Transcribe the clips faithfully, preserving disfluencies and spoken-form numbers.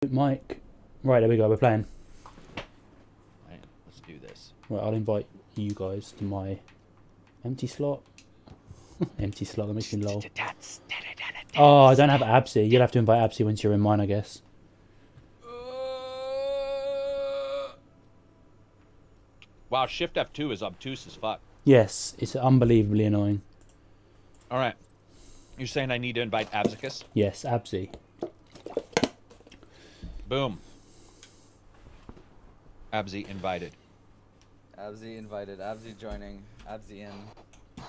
Mike. Right, there we go. We're playing. Right, let's do this. Right, I'll invite you guys to my empty slot. Empty slot. That makes me lol. Oh, I don't have Absy. You'll have to invite Absy once you're in mine, I guess. Wow, Shift F two is obtuse as fuck. Yes, it's unbelievably annoying. All right. You're saying I need to invite Absicus? Yes, Absy. Boom. Absy invited. Absy invited. Absy joining. Absy in.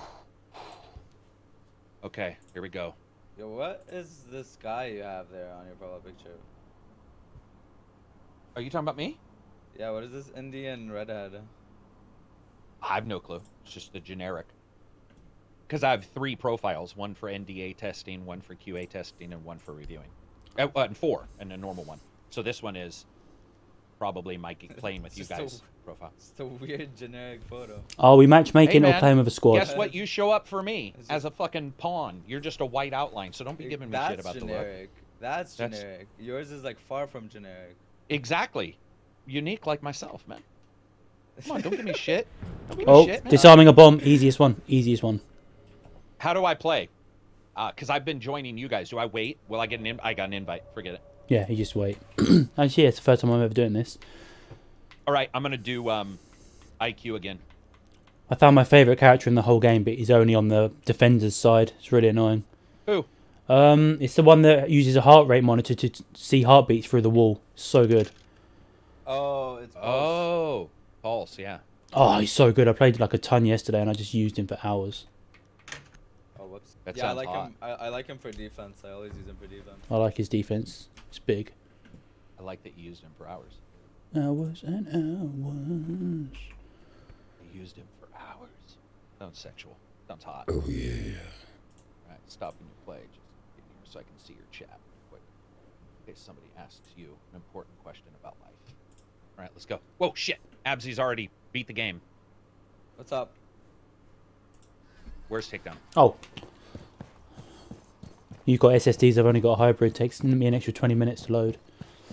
Okay, here we go. Yo, what is this guy you have there on your profile picture? Are you talking about me? Yeah, what is this Indian redhead? I have no clue. It's just the generic. Because I have three profiles. One for N D A testing, one for Q A testing, and one for reviewing. Uh, and four, and a normal one. So this one is probably my playing with you guys a, profile. It's a weird generic photo. Are we matchmaking hey, or playing with a squad? Guess what? You show up for me as a fucking pawn. You're just a white outline, so don't be giving me That's shit about generic. the look. That's, That's generic. Yours is like far from generic. Exactly. Unique like myself, man. Come on, don't give me shit. Don't give Oh, me shit, man. disarming a bomb. Easiest one. Easiest one. How do I play? Because uh, I've been joining you guys. Do I wait? Will I get an invite? I got an invite. Forget it. Yeah, you just wait. Actually, yeah, it's the first time I'm ever doing this. All right, I'm going to do um, I Q again. I found my favourite character in the whole game, but he's only on the defender's side. It's really annoying. Who? Um, it's the one that uses a heart rate monitor to t see heartbeats through the wall. So good. Oh, it's Pulse. Oh, Pulse, yeah. Oh, he's so good. I played like a ton yesterday, and I just used him for hours. Oh, whoops. That yeah, I sounds like hot. him. I, I like him for defense. I always use him for defense. I like his defense. It's big. I like that you used him for hours. Hours and hours. You used him for hours. Sounds sexual. Sounds hot. Oh, yeah. All right, stop when you play. Just get here so I can see your chat quick. In case somebody asks you an important question about life. All right, let's go. Whoa, shit. Absy's already beat the game. What's up? Where's Takedown? Oh. You've got S S Ds, I've only got a hybrid. Takes me an extra twenty minutes to load.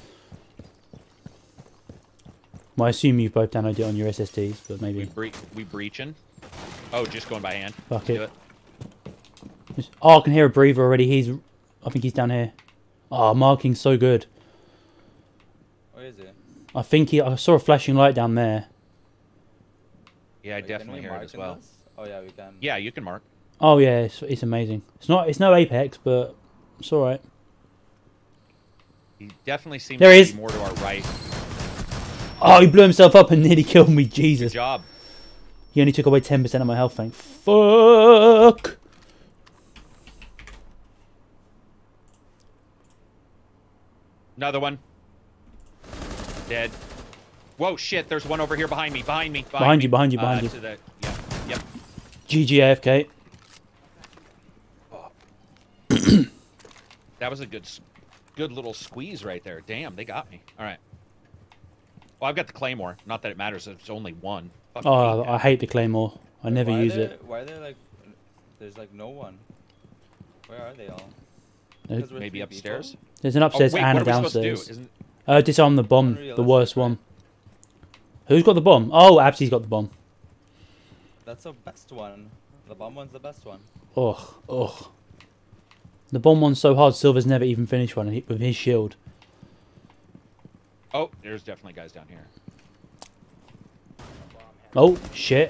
Well, I assume you've both downloaded it on your S S Ds, but maybe... We, bre we breaching? Oh, just going by hand. Fuck Do it. it. Oh, I can hear a breather already. He's... I think he's down here. Oh, marking's so good. Where is it? I think he... I saw a flashing light down there. Yeah, I Wait, can definitely we hear it mark as in well. this? Oh yeah, we can. Yeah, you can mark. Oh, yeah, it's, it's amazing. It's not... It's no Apex, but it's alright. He definitely seems There to he be is. more to our right. Oh, he blew himself up and nearly killed me. Jesus. Good job. He only took away ten percent of my health, thank fuck. Another one. Dead. Whoa, shit. There's one over here behind me. Behind me. Behind, Behind me. you, behind you, behind uh, you. To the, yeah. Yep. G G A F K. Oh. That was a good, good little squeeze right there. Damn, they got me. All right. Well, I've got the Claymore. Not that it matters. It's only one. Fuck Oh, me. I hate the Claymore. I Wait, never why use are there, it. Why are there like... There's like no one. Where are they all? There- 'Cause we're Maybe three upstairs. people? There's an upstairs oh, wait, and a what are we supposed to do? downstairs. Isn't, Uh, disarm the bomb. The Unrealistic, worst right? one. Who's got the bomb? Oh, Absy's got the bomb. That's the best one. The bomb one's the best one. Ugh, ugh. The bomb one's so hard, Silver's never even finished one with his shield. oh, there's definitely guys down here. Oh, shit.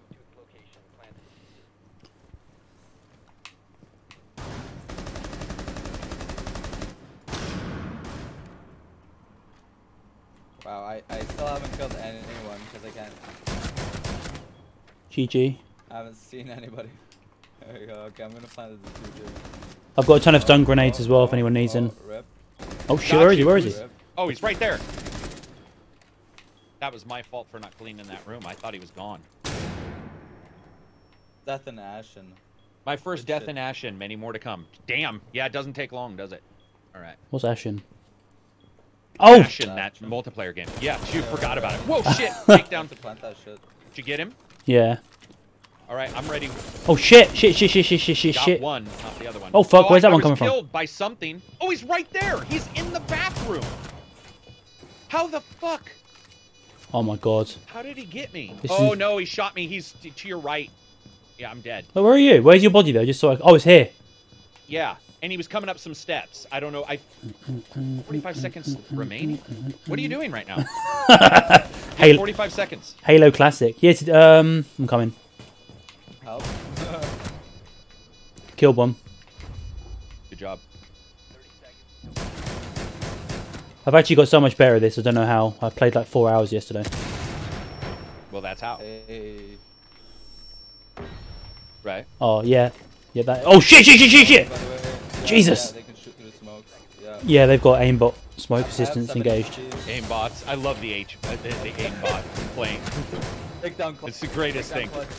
Wow, I, I still haven't killed anyone because I can't. G G. I haven't seen anybody. There we go. Okay, I'm gonna plant the two. I've got a ton of stun grenades as well if anyone needs them. Rip. Oh shit, Got where is he? you. Where is he? Rip. Oh, he's right there. That was my fault for not cleaning that room. I thought he was gone. Death and Ashen. My first Good death shit. in Ashen. Many more to come. Damn. Yeah, it doesn't take long, does it? All right. What's Ashen? Oh! Ashen, that multiplayer game. Yeah, you forgot about it. Whoa, shit. Take down. To plant that shit. Did you get him? Yeah. All right, I'm ready. Oh shit, shit, shit, shit, shit, shit, shit, Got shit. one, not the other one. Oh fuck, where's I, that I one was coming from? killed by something. Oh, he's right there. He's in the bathroom. How the fuck? Oh my god. How did he get me? This oh is- no, he shot me. He's t- to your right. Yeah, I'm dead. Oh, where are you? Where's your body though? Just so I... Oh, it's here. Yeah, and he was coming up some steps. I don't know. I forty-five seconds remaining. What are you doing right now? Halo, forty-five seconds. Halo Classic. Yes, um, I'm coming. Help. Killed one. Good job. I've actually got so much better at this. I don't know how. I played like four hours yesterday. Well, that's how. Hey. Right. Oh yeah, yeah. That. Oh shit! Shit! Shit! Shit! Shit! By the way, yeah, Jesus. Yeah, they can shoot through the smokes. Yeah. Yeah, they've got aimbot smoke I have assistance seven engaged. H P. Aimbots. I love the H. Uh, the, the aimbot playing. Takedown clutch. It's the greatest thing. Takedown clutch.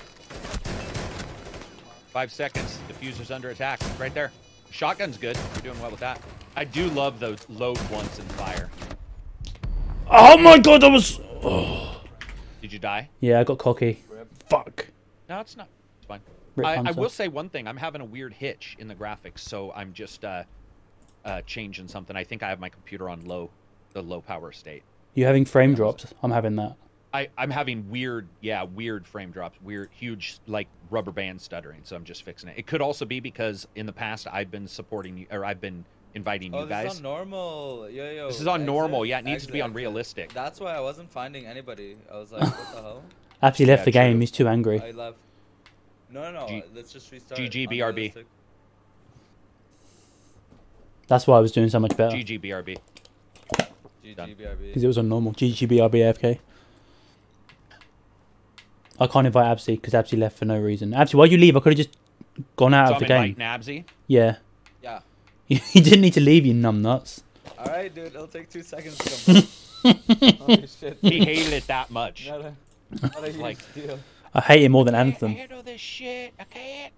Five seconds. Diffuser's under attack. Right there. Shotgun's good. You're doing well with that. I do love those load once and fire. Oh my god! That was. Oh. Did you die? Yeah, I got cocky. Rip. Fuck. No, it's not. It's fine. Rip I, I Hunter. will say one thing. I'm having a weird hitch in the graphics, so I'm just uh, uh, changing something. I think I have my computer on low, the low power state. You having frame drops? I'm having that. I, I'm having weird, yeah, weird frame drops, weird, huge, like rubber band stuttering. So I'm just fixing it. It could also be because in the past I've been supporting you, or I've been inviting Oh, you this guys. is on normal. Yo, yo. This is on exit, normal. Yeah, it needs to be exit, on exit. realistic. That's why I wasn't finding anybody. I was like, what the hell? Actually left Yeah, the game. true. He's too angry. I left. No, no, no. G- Let's just restart. G G B R B. Unrealistic. That's why I was doing so much better. G G B R B. G Done. G B R B. Because it was on normal. G G B R B A F K. I can't invite Absy because Absy left for no reason. Absy, why'd you leave? I could have just gone out So of I'm the game. inviting Absy. Yeah. Yeah. You didn't need to leave, you numbnuts. Alright, dude. It'll take two seconds to come back. Holy shit. He hated it that much. Not a, not a huge Like- deal. I hate it more than I Anthem. can't handle this shit. I can't.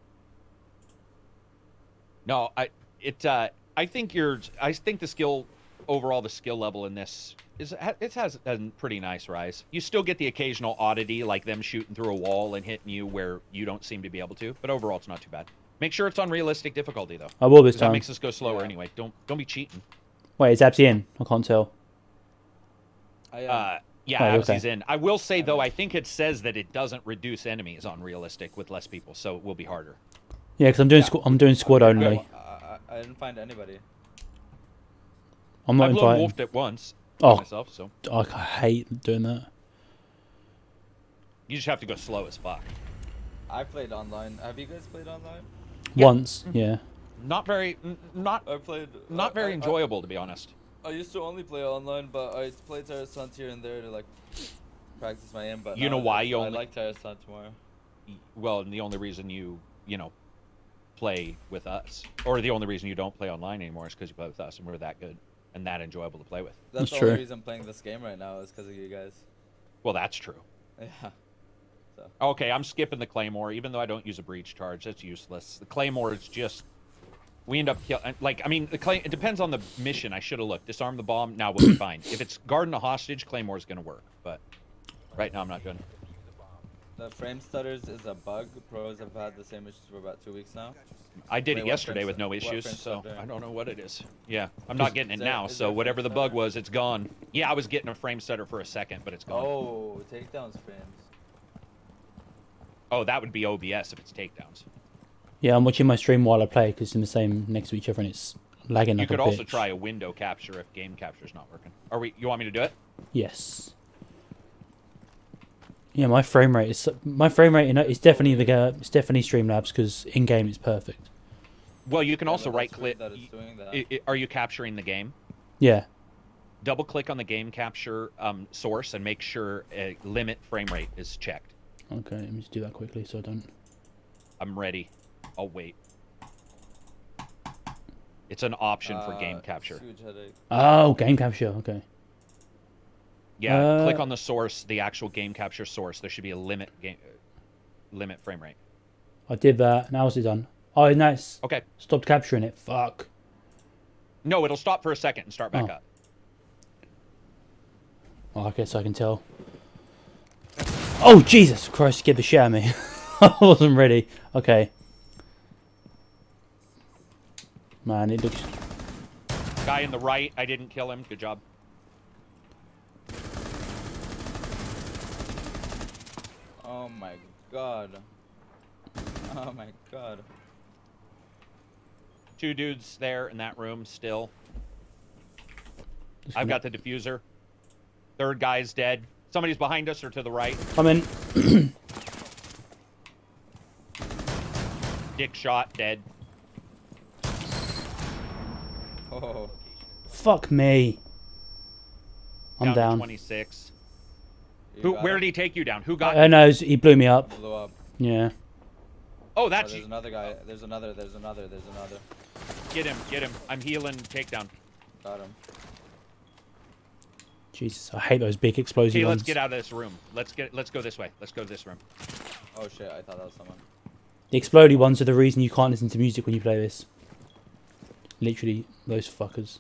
No, I it uh I think you're I think the skill overall the skill level in this is it has a pretty nice rise. You still get the occasional oddity like them shooting through a wall and hitting you where you don't seem to be able to, but overall it's not too bad. Make sure it's on realistic difficulty though. I will this 'cause that time. makes us go slower Yeah. anyway. Don't don't be cheating. Wait, is Absy in? I can't tell. I, um, Uh yeah, Oh, Absy's okay. in. I will say though, I think it says that it doesn't reduce enemies on realistic with less people, so it will be harder. Yeah, because I'm doing Yeah. squ I'm doing squad only. I, I, I didn't find anybody. I'm not I've lone inviting. wolfed it once Oh. myself, so I hate doing that. you just have to go slow as fuck. I played online. Have you guys played online? Yeah. Once, yeah. Not very, n- not I played. not I- very I- enjoyable to be honest. I, I used to only play online, but I played Terrace Hunt here and there to like practice my aim. But You know why nowadays, you I only- like Terrace Hunt more. Well, and the only reason you you know play with us, or the only reason you don't play online anymore, is because you play with us, and we're that good and that enjoyable to play with. That's, That's the true. only reason I'm playing this game right now is because of you guys. Well, that's true. Yeah. So. Okay, I'm skipping the claymore, even though I don't use a breach charge. That's useless. The claymore is just we end up kill like I mean the clay. It depends on the mission. I should have looked. Disarm the bomb. Now we'll be fine. If it's guarding a hostage, claymore is gonna work. But right now I'm not doing it. The frame stutters is a bug. Pros have had the same issues for about two weeks now. I did Wait, it what yesterday frame with no stu- what issues, frame so stutter? I don't know what it is. Yeah, I'm not getting it Is there- now, is so there a whatever frame the bug stutter? was, it's gone. Yeah, I was getting a frame stutter for a second, but it's gone. Oh, takedowns frames. Oh, that would be O B S if it's takedowns. Yeah, I'm watching my stream while I play because it's in the same next to each other and it's lagging You like a could also bitch. try a window capture if game capture's not working. Are we? You want me to do it? Yes. Yeah, my frame rate is my frame rate. You know, it's definitely the uh, it's definitely Streamlabs because in game it's perfect. Well, you can Yeah, also but right that's weird click. that it's doing that. I- I- are you capturing the game? Yeah. Double click on the game capture um, source and make sure a limit frame rate is checked. Okay, let me just do that quickly so I don't. I'm ready. I'll wait. It's an option for Uh, game capture. Huge headache. Oh, game capture. Okay. Yeah, Uh, click on the source, the actual game capture source. There should be a limit game, limit frame rate. I did that. Now is it done? Oh, nice. Okay. Stopped capturing it. Fuck. No, it'll stop for a second and start back Oh. up. Well, I guess I can tell. Oh, Jesus Christ, scared the shit out of me. I wasn't ready. Okay. Man, it looks... Guy in the right, I didn't kill him. Good job. Oh my god. Oh my god. Two dudes there in that room still. Just I've gonna- got the diffuser. Third guy's dead. Somebody's behind us or to the right. I'm in. Dick shot, dead. Oh. Fuck me. I'm down. to down. twenty-six. You Who? got Where him? did he take you down? Who got? I know, he blew me up. Blew up. Yeah. Oh, Oh, that's there's you. another guy. There's another. There's another. There's another. Get him. Get him. I'm healing. Takedown. Got him. Jesus, I hate those big explosive Okay, ones. let's get out of this room. Let's get. Let's go this way. Let's go this room. Oh shit! I thought that was someone. The explodey ones are the reason you can't listen to music when you play this. Literally, those fuckers.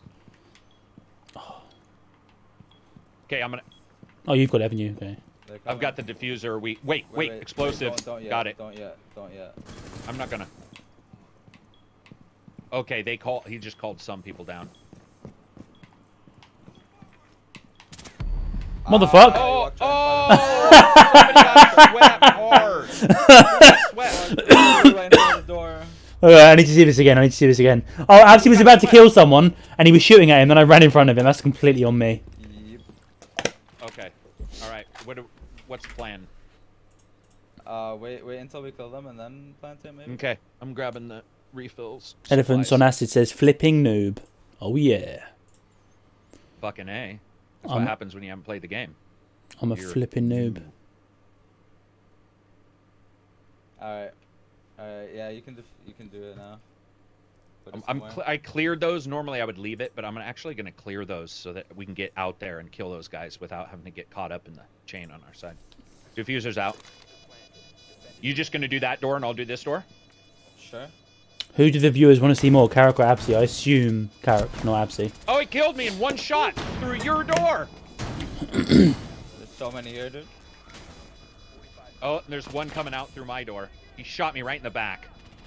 Okay, I'm gonna. Oh, you've got it, haven't you? Okay. They're I've coming. got the diffuser. We wait. Wait. Wait, wait, explosive. Wait, don't, don't yet, got it. Don't yet. Don't yet. I'm not gonna. Okay, they call. He just called some people down. Motherfucker! Oh, Ah, oh! Somebody got sweat hard. Sweat. Right near the door. Alright, I need to see this again. I need to see this again. Oh, Absy was about to kill someone, and he was shooting at him, then I ran in front of him. That's completely on me. Yep. Okay. All right. What? Do, what's the plan? Uh, wait, wait until we kill them and then plant it, maybe. Okay. I'm grabbing the refills. Elephants supplies. on acid says flipping noob. Oh yeah. Fucking A. That's I'm- what happens when you haven't played the game. I'm a You're- flipping noob. All right. All right. Yeah, you can. Def you can do it now. Put it I'm, I'm somewhere. cl I cleared those. Normally I would leave it, but I'm actually going to clear those so that we can get out there and kill those guys without having to get caught up in the chain on our side. Diffuser's out. You just going to do that door and I'll do this door? Sure. Who do the viewers want to see more, Carrick or Absy? I assume Carrick, not Absy. Oh, he killed me in one shot through your door. There's so many here, dude. Oh, and there's one coming out through my door. He shot me right in the back.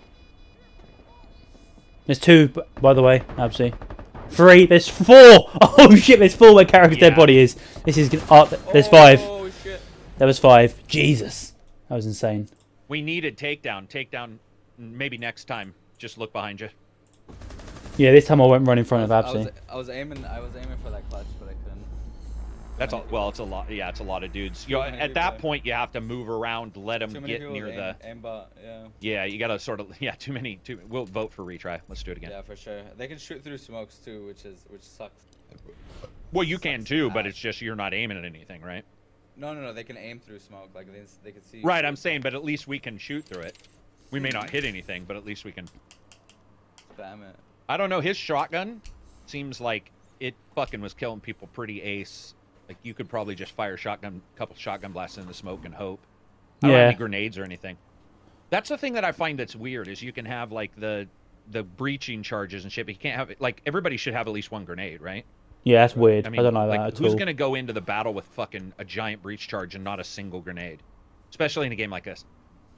There's two, b- by the way, Absy. Three. There's four. Oh shit, there's four where Carrick's Yeah. dead body is. This is. gonna- Oh, th- there's five. Oh shit. There was five. Jesus. That was insane. We needed takedown. Takedown maybe next time. Just look behind you. Yeah, this time I won't run in front of I was, Absy. I was aiming. I was aiming for that clutch, but I couldn't. That's all. Well, it's a lot. Yeah, it's a lot of dudes. You know, Too many at that people. point, you have to move around, let them Too many get people near with the. aim, aimbot. Yeah. Yeah, you gotta sort of. Yeah, too many. Too. We'll vote for retry. Let's do it again. Yeah, for sure. They can shoot through smokes too, which is which sucks. Well, you can Sucks too, but ass. it's just you're not aiming at anything, right? No, no, no. They can aim through smoke. Like they, they can see. you Right. shoot. I'm saying, but at least we can shoot through it. We may not hit anything, but at least we can. Spam it. I don't know. His shotgun seems like it fucking was killing people pretty ace. Like you could probably just fire shotgun, couple shotgun blasts in the smoke and hope. I don't have Yeah. any grenades or anything. That's the thing that I find that's weird is you can have like the the breaching charges and shit, but you can't have like everybody should have at least one grenade, right? Yeah, that's weird. I I, mean, don't like like that at who's all. gonna go into the battle with fucking a giant breach charge and not a single grenade, especially in a game like this?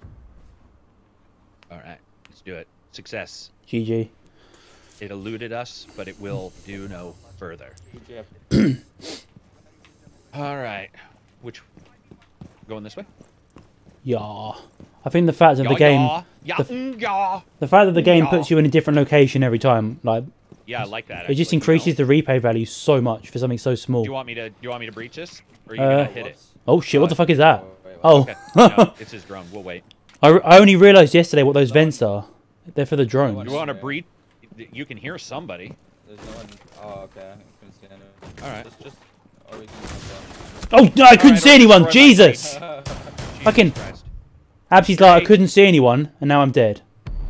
All right, let's do it. Success. G G. It eluded us, but it will do no further. Yeah. All right, which going this way? Yeah. I think the fact that Yeah, the game, yeah, yeah, the- mm, yeah. the fact that the game Yeah. puts you in a different location every time, like Yeah, I like that. it just actually, you increases know. the replay value so much for something so small. Do you want me to? Do you want me to breach this, or are you Uh, gonna hit it? Whoops. Oh shit! What the fuck is that? Oh, wait, wait, Oh, Okay, no, it's his drone. We'll wait. I, I only realized yesterday what those vents are. They're for the drones. You want to Okay. breach? You can hear somebody. There's no one. Oh, okay. I couldn't see anyone. All right. Just, just. Or we can jump Oh no! I couldn't right, see I'll anyone. destroy my Jesus! down. Jesus Fucking- Christ. Absy's like I Hey. couldn't see anyone, and now I'm dead.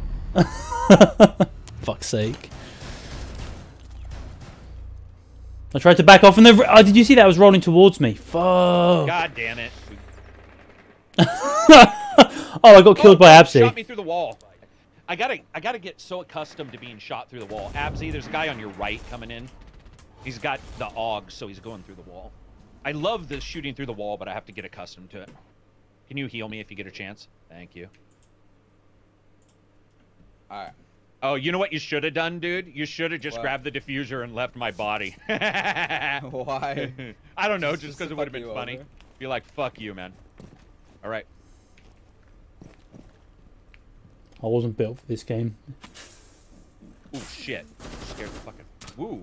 Fuck's sake! I tried to back off, and the oh, did you see that? It was rolling towards me. Fuck! God damn it! Oh, I got killed Oh, by Shot Absy. me through the wall. I gotta, I gotta get so accustomed to being shot through the wall. Absy, there's a guy on your right coming in. He's got the A U G, so he's going through the wall. I love the shooting through the wall, but I have to get accustomed to it. Can you heal me if you get a chance? Thank you. All right. Oh, you know what you should have done, dude? You should have just What? grabbed the diffuser and left my body. Why? I don't know, Just just to because it would have fuck been you funny. over? Be like, fuck you, man. All right. I wasn't built for this game. Ooh, shit. Scared the fucking... Woo.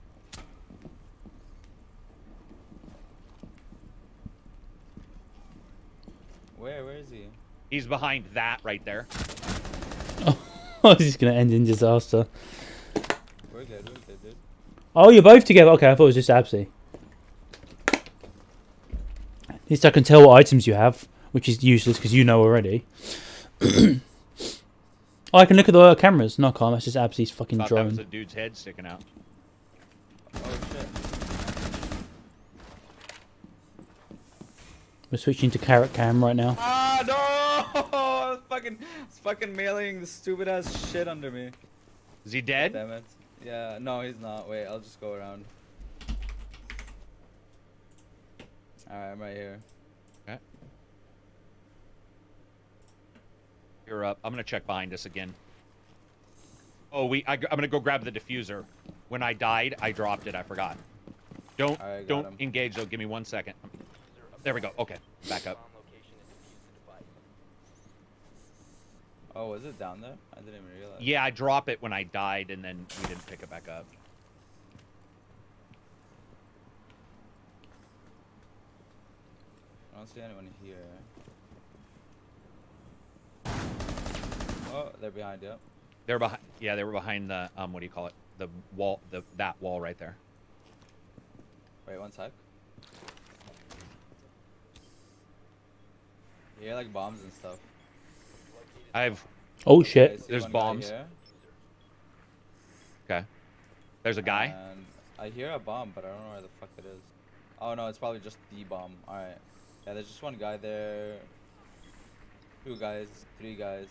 Where? Where is he? He's behind that right there. Oh, this is going to end in disaster. We're good, we're good, dude. Oh, you're both together. Okay, I thought it was just Absy. At least I can tell what items you have, which is useless because you know already. Oh, I can look at the cameras. No, I can't. That's just Absy's fucking Thought drone. that was a dude's head sticking out. Oh shit. We're switching to carrot cam right now. Ah no! It's fucking, it's fucking mailing the stupid ass shit under me. Is he dead? Damn it. Yeah, no, he's not. Wait, I'll just go around. Alright, I'm right here. Okay. You're up. I'm gonna check behind us again. Oh, we. I, I'm gonna go grab the diffuser. When I died, I dropped it. I forgot. Don't Alright, got don't him. engage though. Give me one second. There we go. Okay, back up. Oh, was it down there? I didn't even realize. Yeah, I drop it when I died, and then we didn't pick it back up. I don't see anyone here. Oh, they're behind you. They're behind. Yeah, they were behind the um. What do you call it? The wall. The that wall right there. Wait, one sec. You hear like bombs and stuff. I've. Oh Okay, I shit! see There's one guy bombs. here, Okay. There's a guy. And I hear a bomb, but I don't know where the fuck it is. Oh no, it's probably just the bomb. Alright. Yeah, there's just one guy there. Two guys. Three guys.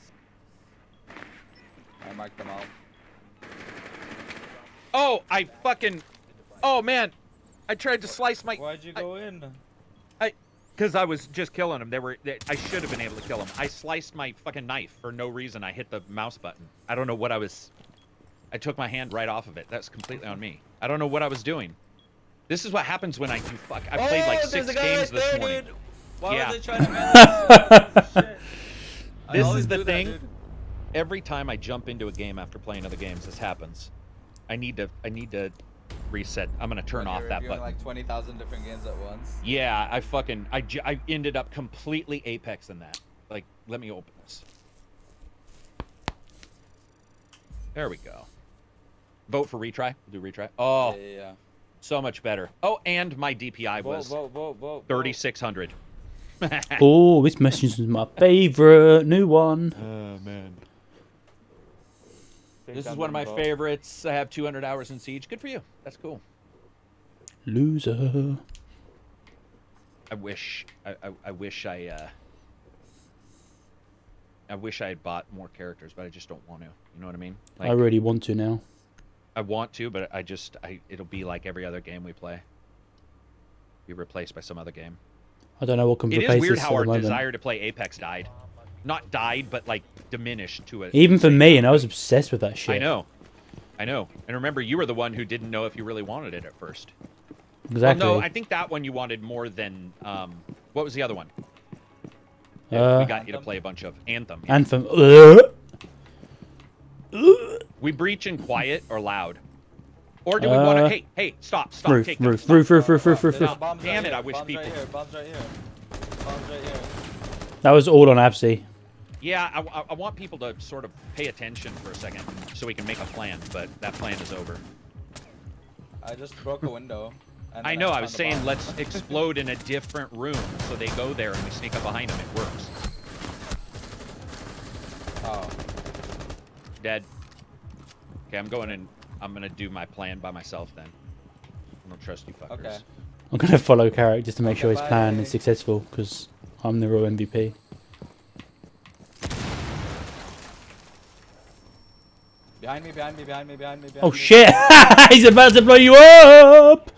I marked them out. Oh, I fucking. Oh man, I tried to slice my. Why'd you go in? Because I was just killing them. They were. They, I should have been able to kill them. I sliced my fucking knife for no reason. I hit the mouse button. I don't know what I was. I took my hand right off of it. That's completely on me. I don't know what I was doing. This is what happens when I do fuck. I played like Oh, six there's a guy games right this there, morning. dude. Why Yeah. was they trying to manage this? Shit. I This always is the do that, thing. dude. Every time I jump into a game after playing other games, this happens. I need to. I need to reset. I'm gonna turn When off you're that reviewing, button. like twenty thousand different games at once. Yeah, I fucking. I, j- I ended up completely Apex in that. Like, let me open this. There we go. Vote for retry. We'll do retry. Oh, Yeah, yeah, yeah. so much better. Oh, and my D P I Vote, was vote, vote, vote, thirty-six hundred. Oh, this message is my favorite new one. Oh, man. vote. This is one of my favorites. I have two hundred hours in Siege. Good for you. That's cool. Loser. I wish. I, I, I wish I. Uh, I wish I had bought more characters, but I just don't want to. You know what I mean? Like, I really want to now. I want to, but I just. I. It'll be like every other game we play. Be replaced by some other game. I don't know what can It replace is weird this how at our the moment. desire to play Apex died. Not died, but like diminished to it. Even for me, and I was obsessed with that shit. I know. I know. And remember, you were the one who didn't know if you really wanted it at first. Exactly. Well, no, I think that one you wanted more than. Um, what was the other one? Uh, we got you to play a bunch of Anthem. Anthem. Uh, We breach in quiet or loud? Or do we want to... Uh, Hey, hey, stop, stop. roof, take roof, stop. roof, roof, roof, roof, roof, There's roof. bombs Damn right it, here, I wish bombs people- Right here, bombs right here. Bombs right here. That was all on Absy. Yeah, I, I, I want people to sort of pay attention for a second so we can make a plan, but that plan is over. I just broke a window. and I then know, I found was the saying bomb. let's explode in a different room so they go there and we sneak up behind them. It works. Oh. Dead. Okay, I'm going in. I'm going to do my plan by myself then. I don't trust you fuckers. Okay. I'm going to follow Carrick just to make Okay, sure his plan bye. is successful, because I'm the real M V P. Behind me, behind me, behind me, behind me, behind Oh me. shit! He's about to blow you up!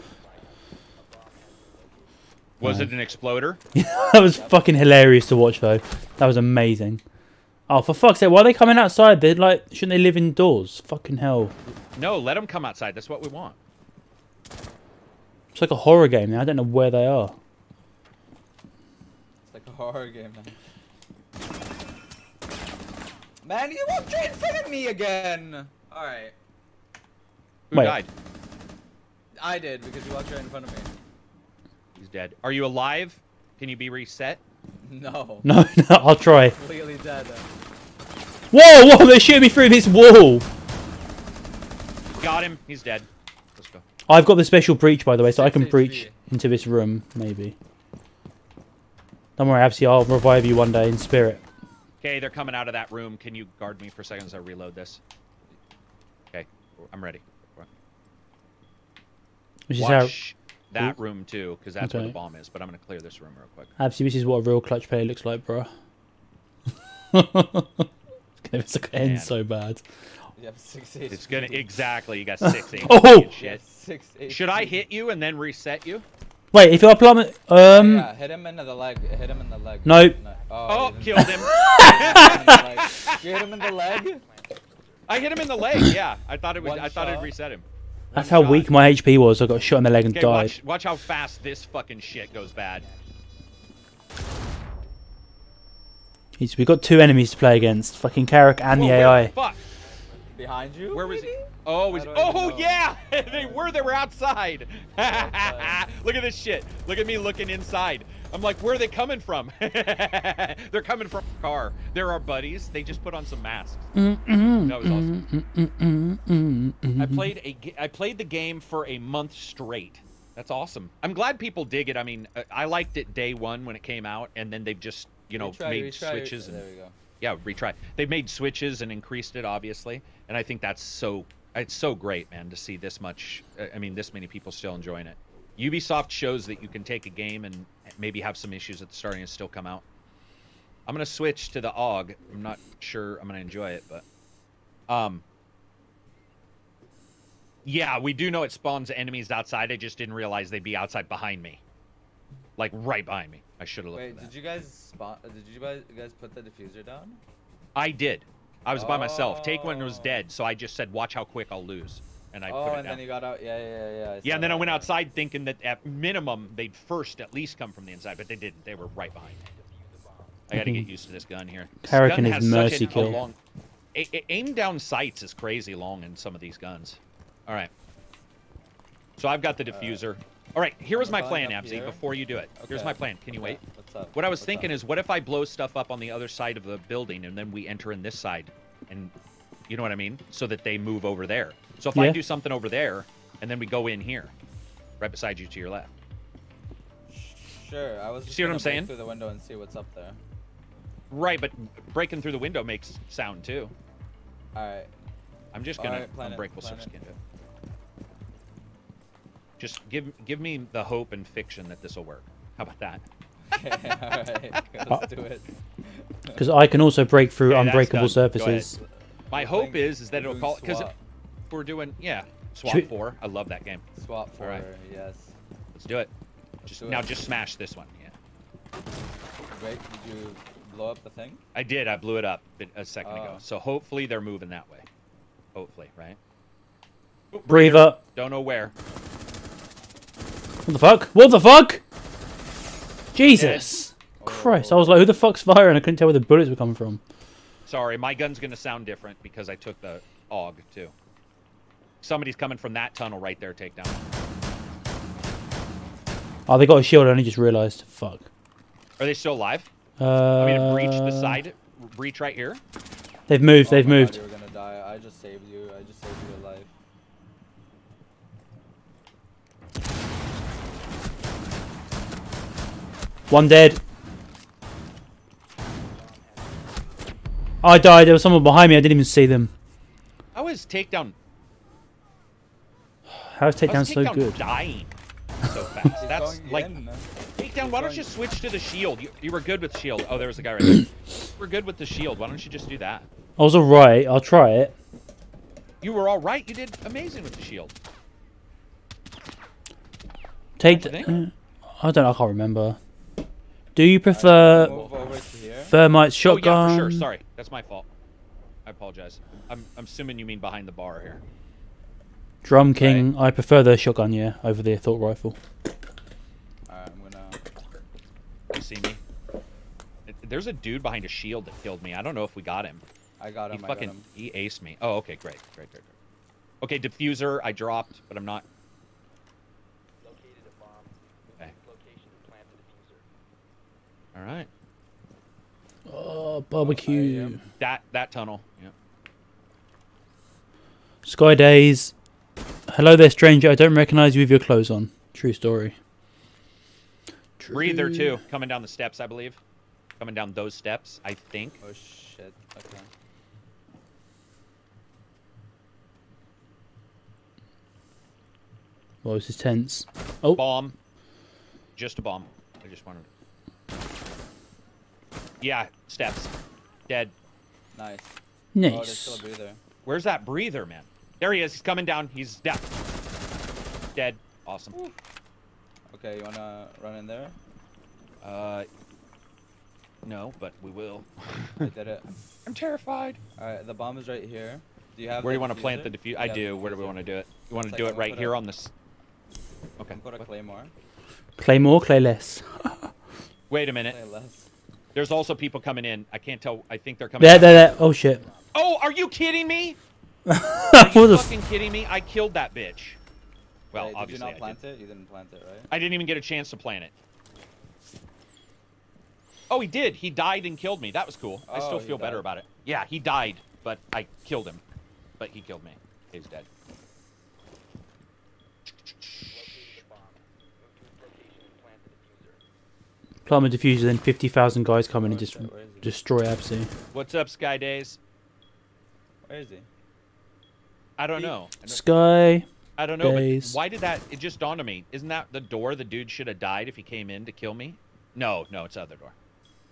Was No. it an exploder? That was fucking hilarious to watch, though. That was amazing. Oh, for fuck's sake, why are they coming outside? They're like, shouldn't they live indoors? Fucking hell. No, let them come outside. That's what we want. It's like a horror game now. I don't know where they are. It's like a horror game, man. Man, you walked right in front of me again. All right. Who Wait. died? I did because you walked right in front of me. He's dead. Are you alive? Can you be reset? No. No, no, I'll try. Completely dead. Whoa, whoa, they're shooting me through this wall. Got him. He's dead. Let's go. I've got the special breach, by the way, so I can Six breach H P. into this room, maybe. Don't worry, Absy, I'll revive you one day in spirit. Okay, they're coming out of that room. Can you guard me for a second as I reload this? Okay, I'm ready. Which is how... Watch that room too, because that's where Okay. the bomb is. But I'm gonna clear this room real quick. Absy, this is what a real clutch player looks like, bro. It's gonna end Man. so bad. You have six H P. It's gonna exactly. You got six H P Oh! and shit. Six H P. Should I hit you and then reset you? Wait, if I plummet... Um... Yeah, hit him in the leg. Hit him in the leg. Nope. No. Oh, you didn't. killed him. You hit him in the leg? I hit him in the leg. Yeah, I thought it was. One I thought it'd shot. reset him. That's One how shot. weak my H P was. I got shot in the leg and Okay, died. watch, watch how fast this fucking shit goes bad. Jeez, we got two enemies to play against. Fucking Carrick and Whoa, the where A I. the fuck? Behind you? Where was he? maybe? Oh, was, I don't even oh know. yeah! They were. They were outside. Outside. Look at this shit. Look at me looking inside. I'm like, where are they coming from? They're coming from a car. They're our buddies. They just put on some masks. That was awesome. I played a. ga- I played the game for a month straight. That's awesome. I'm glad people dig it. I mean, uh, I liked it day one when it came out, and then they've just, you know, Retry, made retry, switches. There And, we go. yeah, retry. They've made switches and increased it, obviously, and I think that's so. It's so great, man, to see this much. uh, I mean, this many people still enjoying it. Ubisoft shows that you can take a game and maybe have some issues at the starting and still come out. I'm gonna switch to the A U G. I'm not sure I'm gonna enjoy it, but um, yeah, we do know it spawns enemies outside. I just didn't realize they'd be outside behind me, like right behind me. I should have looked Wait, at that. did you guys spot? Did you guys guys put the diffuser down? I did. I was by myself. Take one was Oh. dead, so I just said, "Watch how quick I'll lose," and I Oh, put it and down. then you got out. Yeah, yeah, yeah. yeah. I Yeah, saw and then I that, went yeah. outside thinking that at minimum they'd first at least come from the inside, but they didn't. They were right behind me. I got to get used to this gun here. This Carrick gun and has his such mercy an- a kill. long- a- a- aim down sights is crazy long in some of these guns. All right. So I've got the diffuser. All right, here was I'm my calling plan, up Abzy, here. before you do it. Here's Okay. my plan. Can you wait? Yeah, what's up? What I was What's thinking up? is, what if I blow stuff up on the other side of the building and then we enter in this side, and you know what I mean, so that they move over there. So if I Yeah. do something over there, and then we go in here, right beside you to your left. Sure, I was just See what gonna I'm break saying? through the window and see what's up there. Right, but breaking through the window makes sound too. All right. I'm just All gonna right, plan it, unbreakable plan six it. skin it. Just give give me the hope and fiction that this will work. How about that? Okay, all right. Let's do it. Because I can also break through Okay, that's unbreakable done. Go surfaces. My We're hope playing- is is that we're it'll doing call because SWAT. we're doing yeah swap Should- four. I love that game. Swap for right. yes. Let's do it. Let's Just do now, it. just smash this one. Yeah, Wait, did you blow up the thing? I did. I blew it up a bit- a second ago. Oh. So hopefully they're moving that way. Hopefully, right? Oh, Breathe breather. up. Don't know where. What the fuck? What the fuck? Jesus. Christ. I was like, who the fuck's firing? I couldn't tell where the bullets were coming from. Sorry, my gun's gonna sound different because I took the A U G too. Somebody's coming from that tunnel right there. Takedown. Oh, they got a shield. I only just realised. Fuck. Are they still alive? Uh, I mean, to breach the side. Breach right here. They've moved. Oh They've my God, moved. you were gonna die. I just saved you. I just saved your life. One dead. I died. There was someone behind me. I didn't even see them. How is Takedown? How is How Takedown is so Takedown good? dying so fast? He's That's going like in. Takedown. Why don't going- you switch to the shield? You, you were good with shield. Oh, there was a guy right there. We're good with the shield. Why don't you just do that? I was alright. I'll try it. You were all right. You did amazing with the shield. Take. Don't you The, uh, I don't. I can't remember. Do you prefer Move over to here. thermite Oh shotgun? yeah, for sure. Sorry, that's my fault. I apologize. I'm I'm assuming you mean behind the bar here. Drum King. I prefer the shotgun. Yeah, over the assault rifle. Alright, I'm gonna. You see me? There's a dude behind a shield that killed me. I don't know if we got him. I got him. He I fucking got him. he aced me. Oh, okay, great, great, great, great. Okay, diffuser. I dropped, but I'm not. Located a bomb. Okay. Location to plant the diffuser. All right. Oh, barbecue. I, um, That that tunnel. Yeah. Sky Days. Hello there, stranger. I don't recognize you with your clothes on. True story. True. Breather too, coming down the steps, I believe. Coming down those steps, I think. Oh shit. Okay. Well, this is tense. Oh, Bomb. Just a bomb. I just wanted. Yeah, steps. Dead. Nice. Oh, there's still a nice. breather. Where's that breather, man? There he is. He's coming down. He's down. Dead. Awesome. Okay, you wanna run in there? Uh, no, but we will. I did it. I'm terrified. All right, the bomb is right here. Do you have? Where do the you want to plant the diffuser? diffuser? You I have the do. Where do we diffuser. want to do it? You want to It's do like it I'm right gonna here put a- on this? Okay. Put a what- claymore. Play more, play less. Wait a minute. Play less. There's also people coming in. I can't tell. I think they're coming. There, down. there, there. Oh shit. Oh, are you kidding me? What Are you the f- fucking kidding me? I killed that bitch. Well, Wait, did you obviously not I plant did. it? You didn't plant it, right? I didn't even get a chance to plant it. Oh, he did. He died and killed me. That was cool. I Oh, still he feel better died. about it. Yeah, he died, but I killed him. But he killed me. He's dead. Located a bomb. Move to its location and plant the diffuser. Plant a diffuser, then fifty thousand guys come in and Where is just that? Where is he? destroy Absi. What's up, Sky Days? Where is he? I don't He- know. I don't, Sky. I don't know, Days. but why did that... It just dawned on me. Isn't that the door the dude should have died if he came in to kill me? No, no, it's the other door.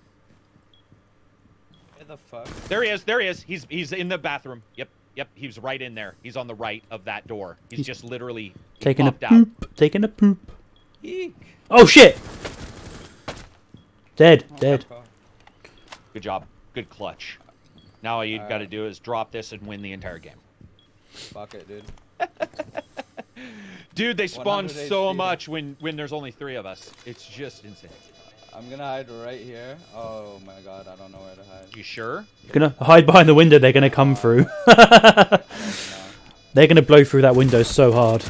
Where the fuck? There he is. There he is. He's he's in the bathroom. Yep, yep. He was right in there. He's on the right of that door. He's He's just literally he Taking a popped out. poop. Taking a poop. Eek. Oh shit! Dead, Oh, dead. fuck off. Good job. Good clutch. Now all you got to Alright. do is drop this and win the entire game. Fuck it, dude. Dude, they spawn one hundred so H P. much when when there's only three of us. It's just insane. I'm gonna hide right here. Oh my god, I don't know where to hide. You sure? You're gonna hide behind the window. They're gonna come through. I don't know. They're gonna blow through that window so hard.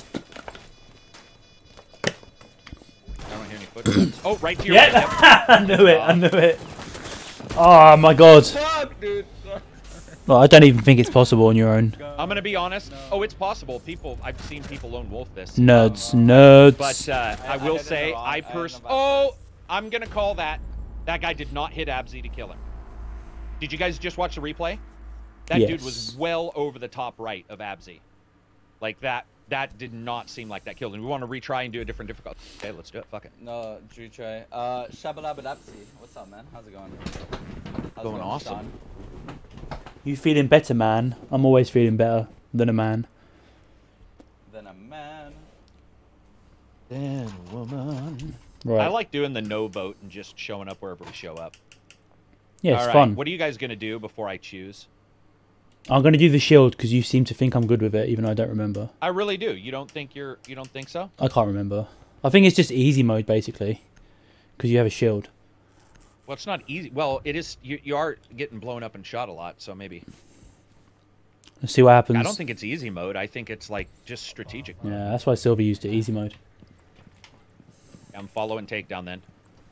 I don't hear any footsteps. Oh, right to your right. Yep. I knew it. I knew it. Oh my god. Fuck, dude. Well, I don't even think it's possible on your own. I'm gonna be honest. No. Oh, it's possible. People, I've seen people lone wolf this. Nerds, nerds. But uh, I- I I will hit it say, wrong. I I hit pers- him about Oh, first. I'm gonna call that. That guy did not hit Abzi to kill him. Did you guys just watch the replay? That dude was Yes. well over the top right of Abzi. Like that. That did not seem like that killed him. We want to retry and do a different difficulty. Okay, let's do it. Fuck it. No, retry. Uh, Shabalabadapsi. What's up, man? How's it going? How's Going it awesome. Sean? You feeling better, man? I'm always feeling better than a man. Then a man. Then woman. Right. I like doing the no vote and just showing up wherever we show up. yeah, it's All right, fun. What are you guys gonna do before I choose? I'm gonna do the shield because you seem to think I'm good with it, even though I don't remember. I really do. You don't think you're? You don't think so? I can't remember. I think it's just easy mode basically, because you have a shield. Well, it's not easy. Well, it is. You, you are getting blown up and shot a lot, so maybe. Let's see what happens. I don't think it's easy mode. I think it's like just strategic mode. Yeah, that's why Sylvie used it, easy mode. I'm following takedown then.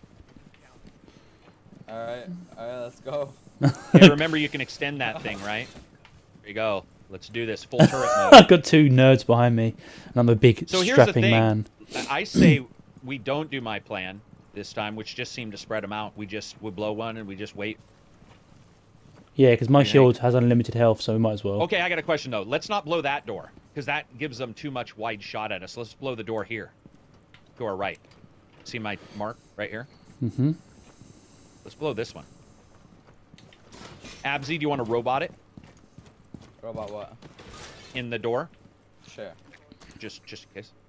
Alright, alright, let's go. Hey, remember you can extend that thing, right? There you go. Let's do this full turret I've mode. got two nerds behind me, and I'm a big So here's the strapping thing. man. I say we don't do my plan this time, which just seemed to spread them out. We just we blow one and we just wait. Yeah, because my you think? shield has unlimited health, so we might as well. Okay, I got a question though. Let's not blow that door because that gives them too much wide shot at us. Let's blow the door here, to our right. See my mark right here? Mm-hmm. Let's blow this one. Abzi, do you want to robot it Robot what? in the door? Sure. Just just in case.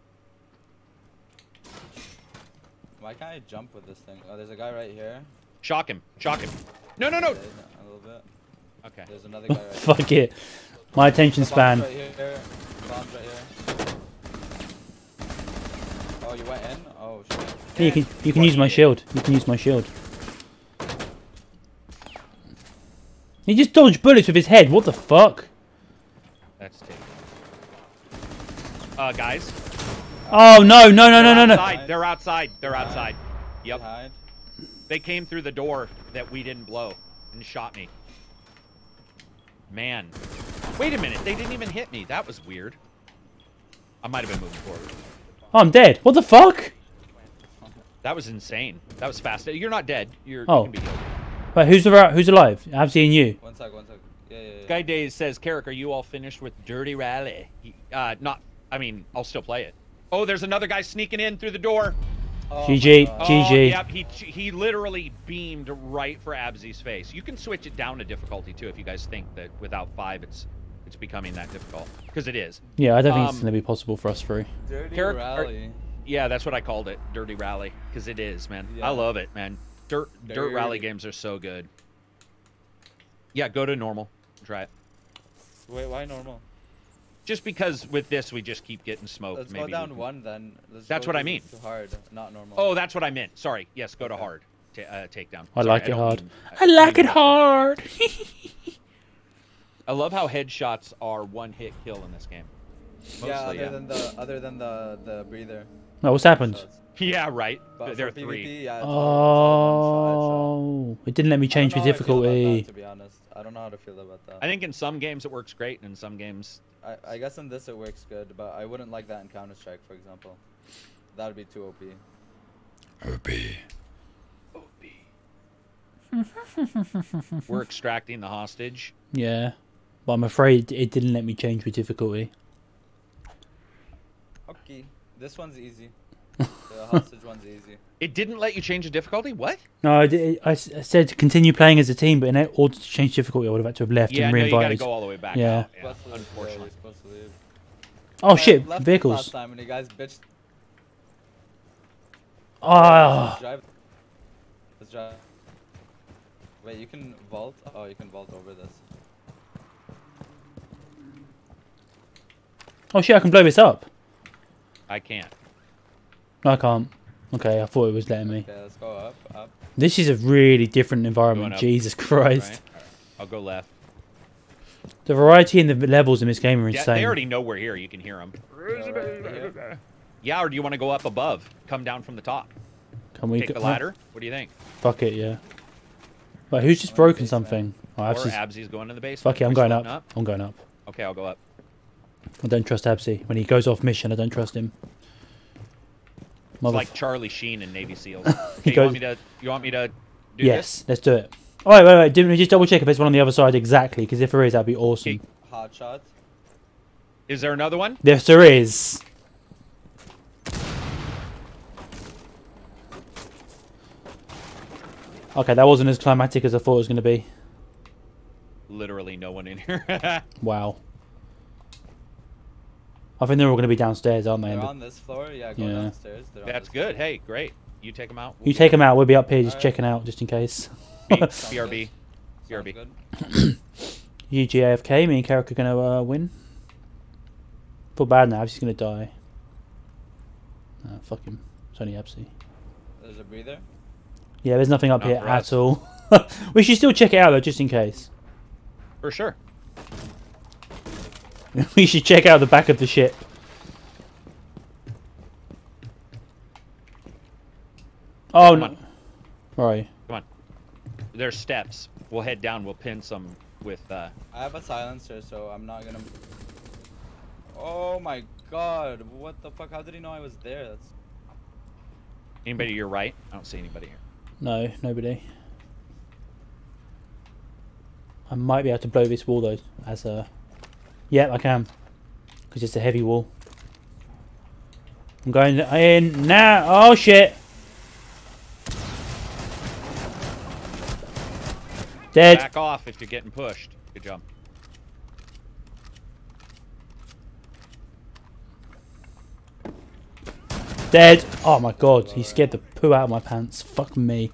Why can't I jump with this thing? Oh, there's a guy right here. Shock him. Shock him. No, no, no. There's a little bit. Okay. There's another guy right here. Fuck it. My attention Bombs span. right here. Bombs right here. Oh, you went in? Oh, shit. Yeah, you can you can use my shield. You can use my shield. He just dodged bullets with his head. What the fuck? That's taken. Uh, guys. Oh no no no no no no! Outside. They're outside. They're outside. Yep. Behind. They came through the door that we didn't blow and shot me. Man. Wait a minute. They didn't even hit me. That was weird. I might have been moving forward. Oh, I'm dead. What the fuck? That was insane. That was fast. You're not dead. You're, Oh. you can be healed. Wait, who's the who's alive? Absy and you. One sec, one sec. Yeah, yeah, yeah. Guy Days says, Carrick, are you all finished with Dirty Rally? He- Uh, not, I mean, I'll still play it. Oh, there's another guy sneaking in through the door. Oh G G. my God. G G. Oh, yep, he, he literally beamed right for Absy's face. You can switch it down to difficulty, too, if you guys think that without five, it's it's becoming that difficult. Because it is. Yeah, I don't think it's Um, going to be possible for us three. Dirty Carrick- Rally. Yeah, that's what I called it, Dirty Rally. Because it is, man. Yeah. I love it, man. Dirt, dirt rally Dirty. games are so good. Yeah, go to normal. Try it. Wait, why normal? Just because with this, we just keep getting smoked. Let's Maybe go we down can- one then. Let's That's go what I to- mean. to hard, not normal. Oh, that's what I meant. Sorry. Yes, go to Okay. hard. Ta uh, takedown. I Sorry, like it don't hard. mean- I like mean it that. hard. I love how headshots are one hit kill in this game. Mostly, yeah, other yeah. than the other than the the breather. No, what's happened? Shots. Yeah, right. But there are for three. PvP, yeah, it's all, it's all one shot, Oh, it didn't let me headshot. change I my don't know how I feel about difficulty. that, to be honest, I don't know how to feel about that. I think in some games it works great, and in some games, I, I guess in this it works good, but I wouldn't like that in Counter Strike, for example. That would be too O P. we're extracting the hostage. Yeah, but I'm afraid it didn't let me change my difficulty. Okay, this one's easy. The hostage one's easy. It didn't let you change the difficulty. What? No, I, did, I s- I said to continue playing as a team, but in order to change difficulty, I would have had to have left Yeah, and no, you gotta re-invited. go all the way back. Yeah. out. Yeah. Supposed to leave- yeah, Unfortunately. we're supposed to leave. Oh I shit, left vehicles. Last time when you guys bitched. Ah, Let's drive. Let's drive. Wait, you can vault? Oh, you can vault over this. oh shit, I can blow this up. I can't. No, I can't. Okay, I thought it was letting me. Okay, let's go up, up. This is a really different environment. Going up. Jesus Christ. Right? Alright. I'll go left. The variety and the levels in this game are Yeah, insane. they already know we're here. You can hear them. Yeah, or do you want to go up above? Come down from the top. Can we Take go- the ladder. What do you think? Fuck it, yeah. Wait, who's just I'm in the broken basement. something? Oh, Or Absy's... Absy's going to the basement. Fuck it, I'm We're going splitting up. I'm going up. Okay, I'll go up. I don't trust Absy. When he goes off mission, I don't trust him. It's Mother... like Charlie Sheen in Navy SEALs. He Okay, you goes- want me to? You want me to do Yes, let's do it. Oh, wait, wait, wait. Didn't we just double check if there's one on the other side exactly? Because if there is, that'd be awesome. Okay. Hot shot. this? Is there another one? Yes, there is. Okay, that wasn't as climatic as I thought it was going to be. Literally no one in here. Wow. I think they're all going to be downstairs, aren't they? They're And the- on this floor. Yeah, go Yeah. downstairs. They're on That's this good. Hey, great. You take them out. You take them out. We'll be up here just Alright. checking out, just in case. B- Sounds B R B. floor. B R B. Sounds good. U G A F K, me and Carrick are going to uh, win. Feel bad now, he's going to die. Nah, fuck him. It's only Absy. There's a breather. Yeah, there's nothing up Not here for at us. all. We should still check it out though, just in case. For sure. We should check out the back of the ship. Oh, Come no. on. Where are you? Come on. There's steps. We'll head down. We'll pin some with. Uh, I have a silencer, so I'm not gonna. Oh my god! What the fuck? How did he know I was there? That's. anybody to your right? I don't see anybody here. No, nobody. I might be able to blow this wall though, as a... Yeah, I can. Because it's a heavy wall. I'm going in now. Oh shit! Dead. Back off if you're getting pushed. Good job. Dead. Oh my god, he scared the poo out of my pants. Fuck me.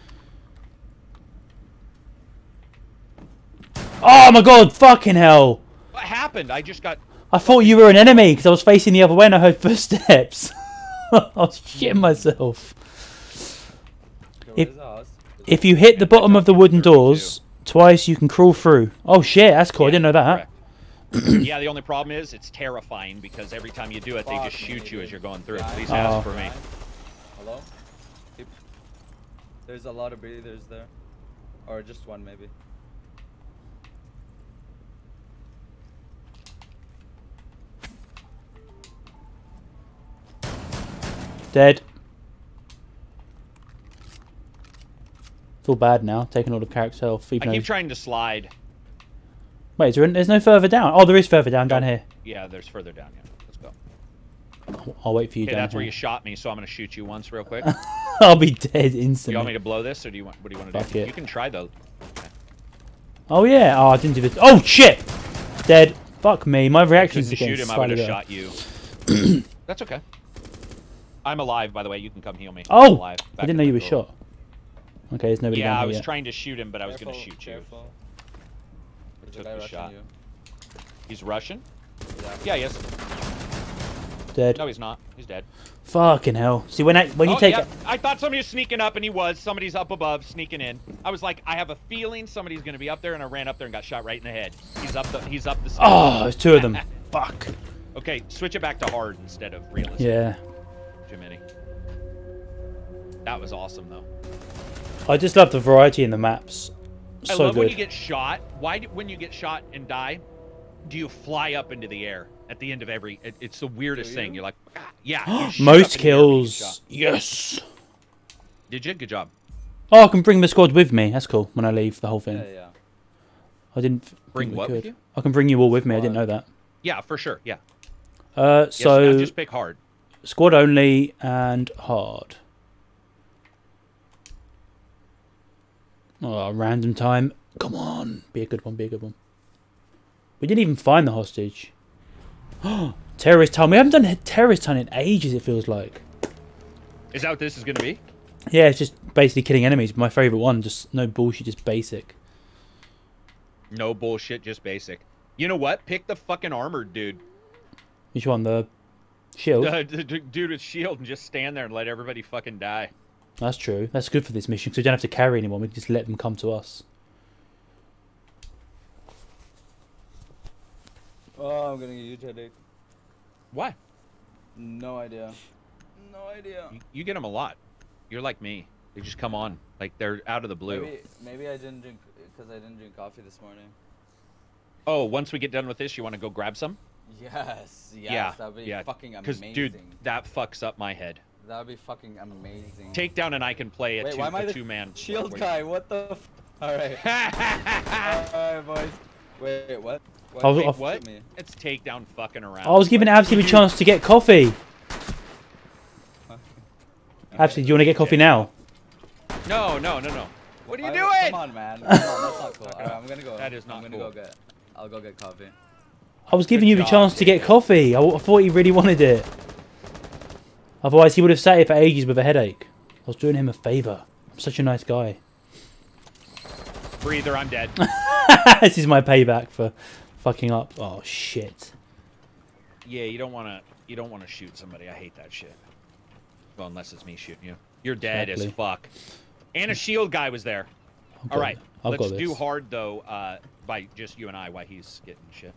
Oh my god, fucking hell. What happened? I just got. I thought you were an enemy because I was facing the other way and I heard footsteps. I was shitting myself. Okay, If- where's the house? If you hit the bottom of the wooden doors Twice you can crawl through. Oh shit, that's cool. I Yeah, didn't know that. correct. Yeah, the only problem is it's terrifying because every time you do it, they Fuck just shoot me, you as dude. you're going through. Yeah, At least I- ask Oh. for me. Hello? Yep. There's a lot of breathers there. Or just one, maybe. Dead. Feel bad now, taking all the character's health. I Even keep though... trying to slide. Wait, is there, there's no further down. Oh, there is further down, down here. Yeah, there's further down here. Let's go. I'll, I'll wait for you Okay, down that's where here. you shot me, so I'm gonna shoot you once real quick. I'll be dead Do instantly. you want me to blow this, or do you want? What do you want to Fuck do? it. You can try though. Oh yeah. Oh, I didn't do this. Oh shit! Dead. Fuck me. My reactions Couldn't are getting shoot him, I would slightly have better. shot you. That's okay. I'm alive, by the way. You can come heal me. I'm Oh! alive. I Back didn't in know my you were door. shot. Okay, there's nobody Yeah, down I here was yet. trying to shoot him, but I was gonna Careful, shoot you. careful. There's a Took guy the rushing shot. you. He's Russian? Yeah. Yeah, he is. Dead. No, he's not. He's dead. Fucking hell. See, when I, when you Oh, take... yeah. I thought somebody was sneaking up, and he was. Somebody's up above, sneaking in. I was like, I have a feeling somebody's gonna be up there, and I ran up there and got shot right in the head. He's up the. He's up the. Stairs. Oh, there's two of them. Fuck. Okay, switch it back to hard instead of realistic. Yeah. Jiminy. That was awesome, though. I just love the variety in the maps. I So love good. when you get shot. Why, do, when you get shot and die, do you fly up into the air at the end of every? It, it's the weirdest Do thing. you? You're like, ah, yeah. you shoot up Most in the air when you get kills. shot. Yes. Did you? Good job. Oh, I can bring the squad with me. That's cool. When I leave the whole thing. Yeah, yeah. I didn't th- Bring think we what with could. you? I can bring you all with me. I didn't Squad. know that. Yeah, for sure. Yeah. Uh, Yes, so now just pick hard. squad only and hard. Oh, random time. Come on, be a good one. Be a good one. We didn't even find the hostage. Terrorist hunt. We haven't done a terrorist hunt in ages. It feels like. Is that what this is gonna be? Yeah, it's just basically killing enemies. My favorite one. Just no bullshit. Just basic. No bullshit, just basic. You know what? Pick the fucking armored dude. Which one? The shield. Uh, the d- dude with shield, and just stand there and let everybody fucking die. That's true. That's good for this mission because we don't have to carry anyone. We can just let them come to us. Oh, I'm gonna get a huge headache. Why? No idea. No idea. You, you get them a lot. You're like me. They just come on, like they're out of the blue. Maybe, maybe I didn't drink because I didn't drink coffee this morning. Oh, once we get done with this, you want to go grab some? Yes, yes, yeah, that'd be yeah. fucking Because, amazing. dude, that fucks up my head. That'd be fucking amazing. Takedown and I can play a Wait, two, why am I a the two man shield guy? What the? F All right. All right, boys. Wait, what? Why I was- did you I- What? shoot me? It's Takedown fucking around. I was giving Absi a chance to get coffee. Absi, do you want to get coffee now? No, no, no, no. What are you I- doing? Come on, man. Come on, that's not cool. All right, I'm gonna go. That is not I'm gonna cool. go get. I'll go get coffee. I was giving Good you the job, chance to get Jacob. coffee. I, I thought he really wanted it. Otherwise, he would have sat here for ages with a headache. I was doing him a favour. I'm such a nice guy. Breather, I'm dead. This is my payback for fucking up. Oh shit. Yeah, you don't want to. You don't want to shoot somebody. I hate that shit. Well, unless it's me shooting you. You're dead as Exactly. fuck. And a shield guy was there. I've All got- right, I've let's got do this. hard though. Uh, by just you and I, while he's getting shit.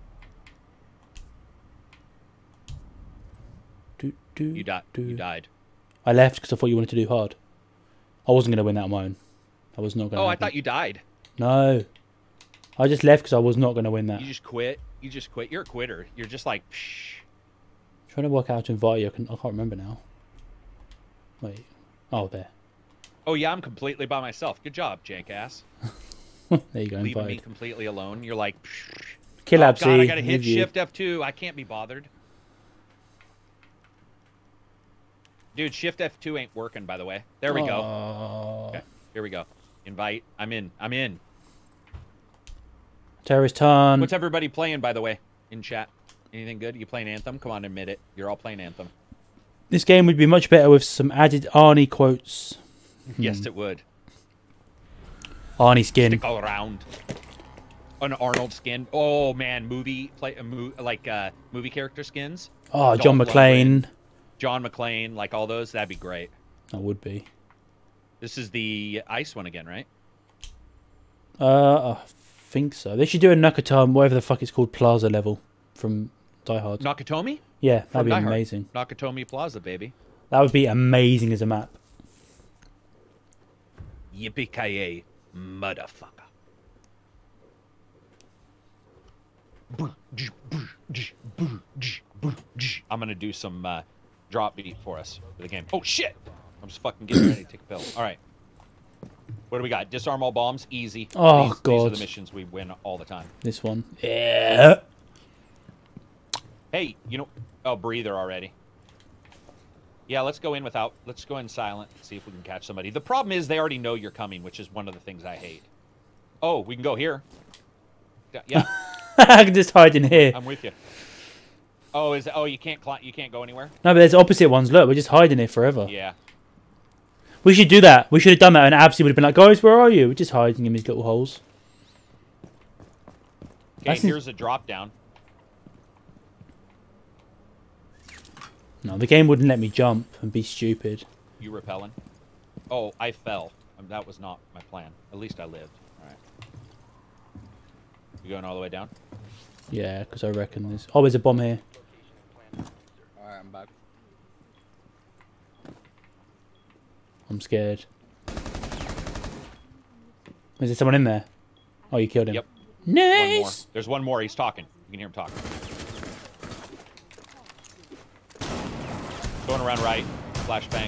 Do, do, You died. do. You died. I left because I thought you wanted to do hard. I wasn't going to win that on my own. I was not going to. Oh, I thought you died. No. I just left because I was not going to win that. You just quit. You just quit. You're a quitter. You're just like. Psh. Trying to work out how to invite you. I, can, I can't remember now. Wait. Oh, there. Oh yeah, I'm completely by myself. Good job, jankass. There you go. Leaving me Invited. completely alone. You're like. Psh. Kill Oh, Absi. God, I gotta hit leave you. Shift F two. I can't be bothered. Dude, Shift F two ain't working, by the way. There we go. Oh. Okay, here we go. Invite. I'm in. I'm in. Terrorist turn. What's everybody playing, by the way, in chat? Anything good? You playing Anthem? Come on, admit it. You're all playing Anthem. This game would be much better with some added Arnie quotes. Yes, it would. Arnie skin. Stick all around. An Arnold skin. Oh man, movie play a mo like uh, movie character skins. Oh, John Dolph McClane. John McClane, like all those. That'd be great. That would be. This is the ice one again, right? Uh, I think so. They should do a Nakatomi, whatever the fuck it's called, Plaza level from Die Hard. Nakatomi? Yeah, From that'd be Die Hard. amazing. Nakatomi Plaza, baby. That would be amazing as a map. Yippee-ki-yay, motherfucker. I'm gonna do some uh, drop beat for us for the game. Oh shit! I'm just fucking getting ready to take a pill. All right. What do we got? Disarm all bombs, easy. Oh, these, God. These are the missions we win all the time. This one. Yeah. Hey, you know, oh, breather already. Yeah, let's go in without. Let's go in silent. See if we can catch somebody. The problem is they already know you're coming, which is one of the things I hate. Oh, we can go here. Yeah. I can just hide in here. I'm with you. Oh, is oh you can't climb, you can't go anywhere? No, but there's opposite ones. Look, we're just hiding here forever. Yeah. We should do that. We should have done that, and Absy would have been like, "Guys, where are you?" We're just hiding in these little holes. Okay, That's here's a drop down. No, the game wouldn't let me jump and be stupid. You repelling? Oh, I fell. Um, that was not my plan. At least I lived. All right. You going all the way down? Yeah, because I reckon there's. Oh, there's a bomb here. Alright, I'm back. I'm scared. Is there someone in there? Oh, you killed him. Yep. One more. Nice. There's one more. He's talking. You can hear him talking. Going around right. Flashbang.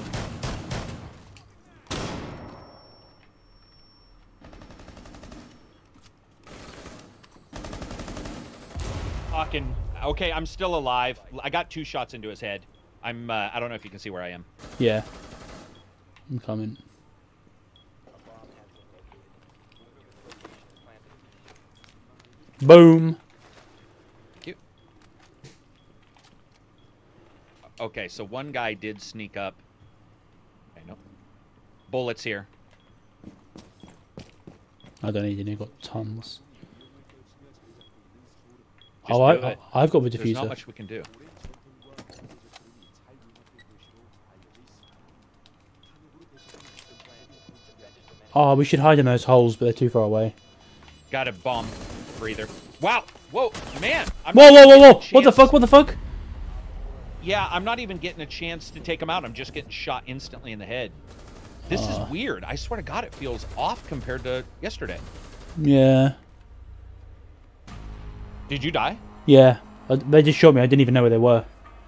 Fucking. Okay, I'm still alive. I got two shots into his head. I'm. Uh, I don't know if you can see where I am. Yeah. I'm coming. Boom. Cute. Okay, so one guy did sneak up. Okay, no. Bullets here. I don't need any. I've got tons. Just oh, do I, it. I've got the There's not diffuser. much we can do. Oh, we should hide in those holes, but they're too far away. Got a bomb breather. Wow. Whoa, man. I'm Whoa, not whoa, even whoa, whoa! getting a What the chance- fuck? What the fuck? Yeah, I'm not even getting a chance to take him out. I'm just getting shot instantly in the head. This Ah. is weird. I swear to God, it feels off compared to yesterday. Yeah. Did you die? Yeah. I, they just shot me. I didn't even know where they were.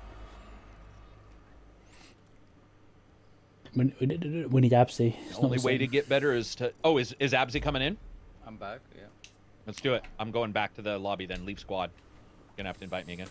We, we, we need Absy. It's The not only the way same. to get better is to... Oh, is, is Absy coming in? I'm back, yeah. Let's do it. I'm going back to the lobby then. Leave squad. You're gonna have to invite me again.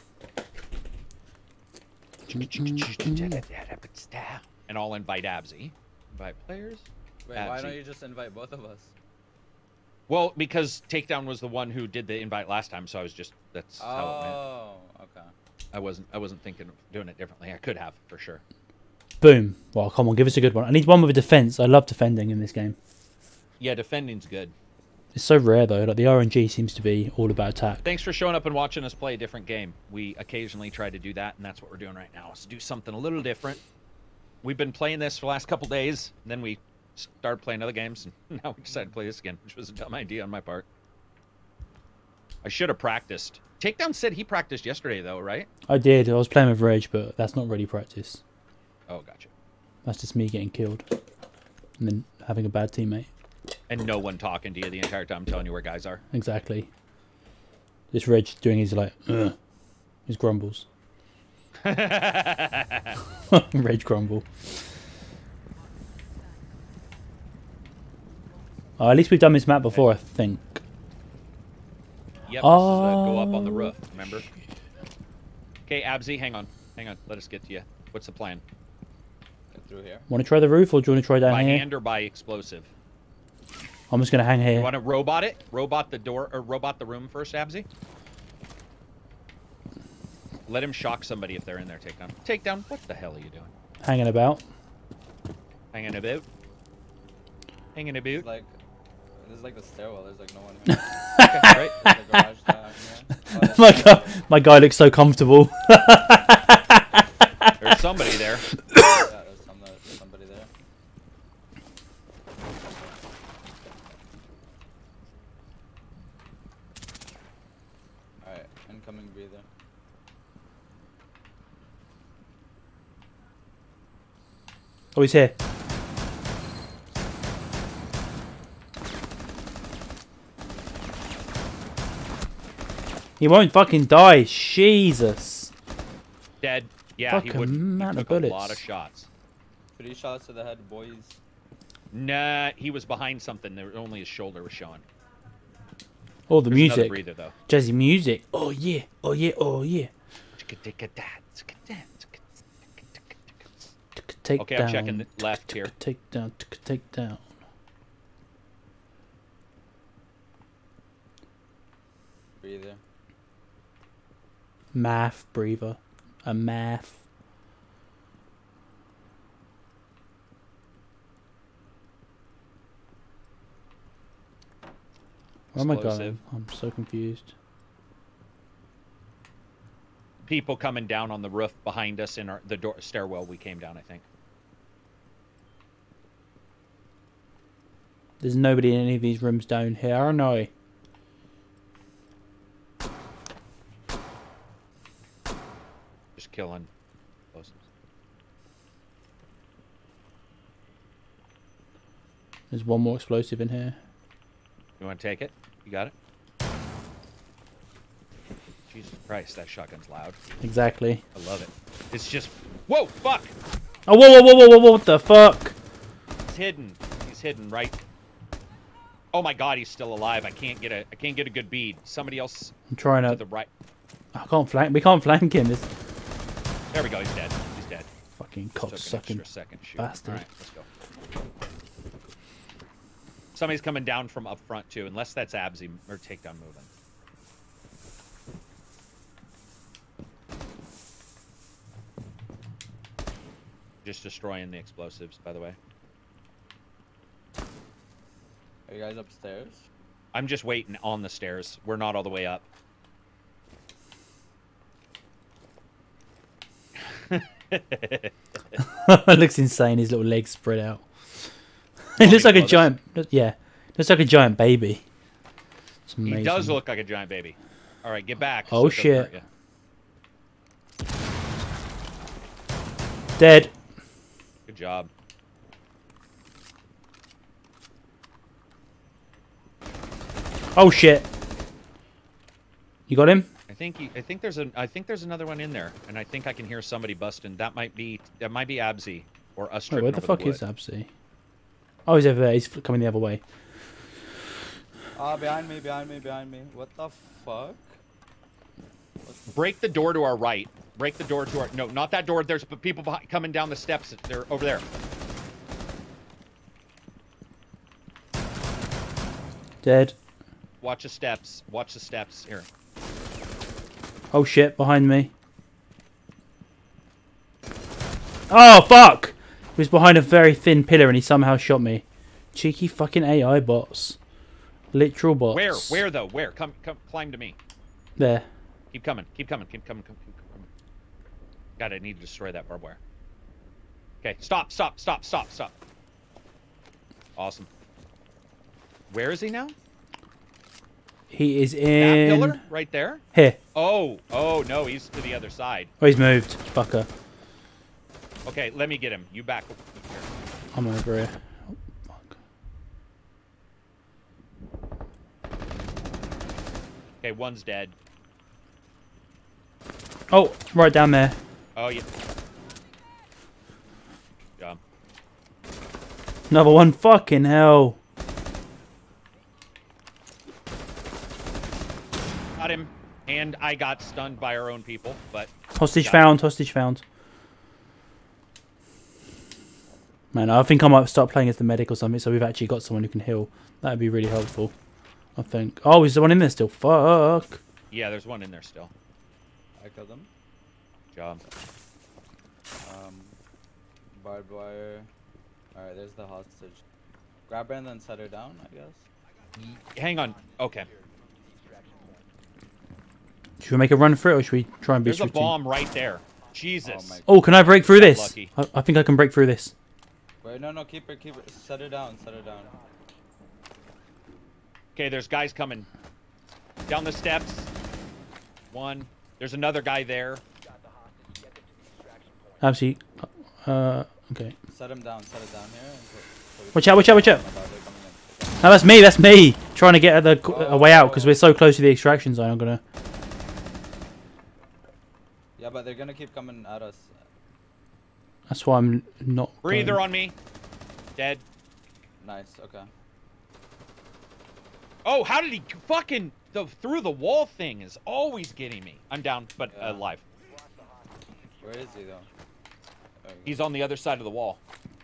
And I'll invite Absy. Invite players. Wait, why Absy. don't you just invite both of us? Well, because Takedown was the one who did the invite last time, so I was just... That's how it went. Oh, okay. I wasn't, I wasn't thinking of doing it differently. I could have, for sure. Boom. Well, come on, give us a good one. I need one with a defense. I love defending in this game. Yeah, defending's good. It's so rare though. Like the R N G seems to be all about attack. Thanks for showing up and watching us play a different game. We occasionally try to do that, and that's what we're doing right now. Is do something a little different. We've been playing this for the last couple days, and then we started playing other games, and now we decided to play this again, which was a dumb idea on my part. I should have practiced. Takedown said he practiced yesterday, though, right? I did. I was playing with Reg, but that's not really practice. Oh, gotcha. That's just me getting killed and then having a bad teammate. And no one talking to you the entire time, telling you where guys are. Exactly. This Reg doing his like, ugh, his grumbles. Reg grumble. Oh, at least we've done this map before, I think. Yep, Oh, this is, uh, go up on the roof, remember? Okay, Absy, hang on. Hang on, let us get to you. What's the plan? Get through here. Want to try the roof or do you want to try down By here? hand or by explosive? I'm just going to hang You here. want to robot it? Robot the door, or robot the room first, Absy? Let him shock somebody if they're in there. Takedown. Takedown. What the hell are you doing? Hanging about. Hanging about. Hanging It's about. like, this is like the stairwell. There's like no one here. Okay, great. There's a garage down here. Oh, there's my, somebody guy, there. my guy looks so comfortable. There's somebody there. Yeah, there's, some, there's somebody there. Oh, he's here. He won't fucking die. Jesus. Dead. Yeah, Fucking he wouldn't. He amount of took a bullets. lot of shots. Three shots to the head, boys. Nah, he was behind something. There, only his shoulder was showing. Oh, the There's another music. breather, though. Jazzy music. Oh, yeah. Oh, yeah. Oh, yeah. Take Okay, down. I'm checking the left here. Take down. Take down. Breather. Math breather. A math. Where am I going? Explosive. I'm so confused. People coming down on the roof behind us in our, the door stairwell we came down, I think. There's nobody in any of these rooms down here, or no? Just killing explosives. There's one more explosive in here. You want to take it? You got it? Jesus Christ, that shotgun's loud. Exactly. I love it. It's just... Whoa, fuck! Oh, whoa, whoa, whoa, whoa, whoa, whoa, what the fuck? He's hidden. He's hidden right... Oh my god, he's still alive. I can't get a I can't get a good bead. Somebody else I'm trying to to... the right. I can't flank... We can't flank him. This There we go, he's dead. He's dead. fucking Took an cock-sucking extra second shoot. bastard. Alright, let's go. Somebody's coming down from up front too, unless that's Absy or Takedown moving. Just destroying the explosives, by the way. Are you guys upstairs? I'm just waiting on the stairs. We're not all the way up. It looks insane, his little legs spread out. It looks like a giant... Yeah. Looks like a giant baby. It's amazing. He does look like a giant baby. Alright, get back. Oh, so it doesn't shit. hurt ya. Dead. Good job. Oh, shit. You got him? I think he, I think there's a I think there's another one in there, and I think I can hear somebody busting. That might be that might be Absy or us. Wait, tripping where the over fuck wood. is Absy? Oh, he's over there. He's coming the other way. Ah, behind me, behind me, behind me. What the fuck? Break the door to our right. Break the door to our no, not that door. There's people behind, coming down the steps. They're over there. Dead. Watch the steps. Watch the steps. Here. Oh shit, behind me. Oh fuck! He was behind a very thin pillar and he somehow shot me. Cheeky fucking A I bots. Literal bots. Where? Where though? Where? Come, come, climb to me. There. Keep coming. Keep coming. Keep coming. Keep, keep coming. God, I need to destroy that barbed wire. Okay, stop, stop, stop, stop, stop. Awesome. Where is he now? He is That in... pillar? Right there? Here. Oh, oh, no, he's to the other side. Oh, he's moved. Fucker. Okay, let me get him. You back. Here. I'm over here. Oh, fuck. Okay, one's dead. Oh, right down there. Oh, yeah. Job. Another one. Fucking hell. Got him. And I got stunned by our own people, but... Hostage found. Hostage found. Man, I think I might start playing as the medic or something, so we've actually got someone who can heal. That'd be really helpful, I think. Oh, is there one in there still? Fuck. Yeah, there's one in there still. I killed him. Job. Um, barbed wire. Alright, there's the hostage. Grab her and then set her down, I guess. Hang on. Okay. Should we make a run for it, or should we try and be There's a routine? bomb right there. Jesus. Oh my Oh, can I break through this? Lucky. I, I think I can break through this. Wait, no, no, keep her, keep her. Set her down, set her down. Okay, there's guys coming. Down the steps. One. There's another guy there. Absolutely. Uh, Okay. Set him down. Set it down here. and so- so we Watch can- out, watch out, watch out. Oh my God, they're coming in. No, that's me, that's me. Trying to get the a way out because Oh. we're so close to the extraction zone. I'm gonna. Yeah, but they're gonna keep coming at us. That's why I'm not. Breather going. on me. Dead. Nice. Okay. Oh, how did he fucking the through the wall thing is always getting me. I'm down, but Yeah. alive. Where is he though? There we go. He's on the other side of the wall.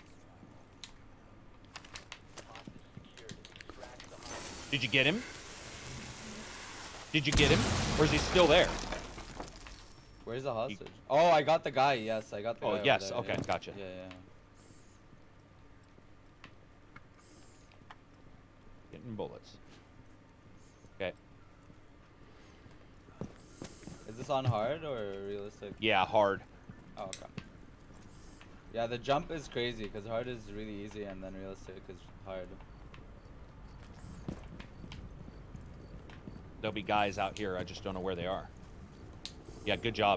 Did you get him? Did you get him? Or is he still there? Where's the hostage? Oh, I got the guy. Yes, I got the Oh, guy. over yes, there, okay, yeah. gotcha. Yeah, yeah. Getting bullets. Okay. Is this on hard or realistic? Yeah, hard. Oh, okay. Yeah, the jump is crazy because hard is really easy and then realistic is hard. There'll be guys out here. I just don't know where they are. Yeah, good job.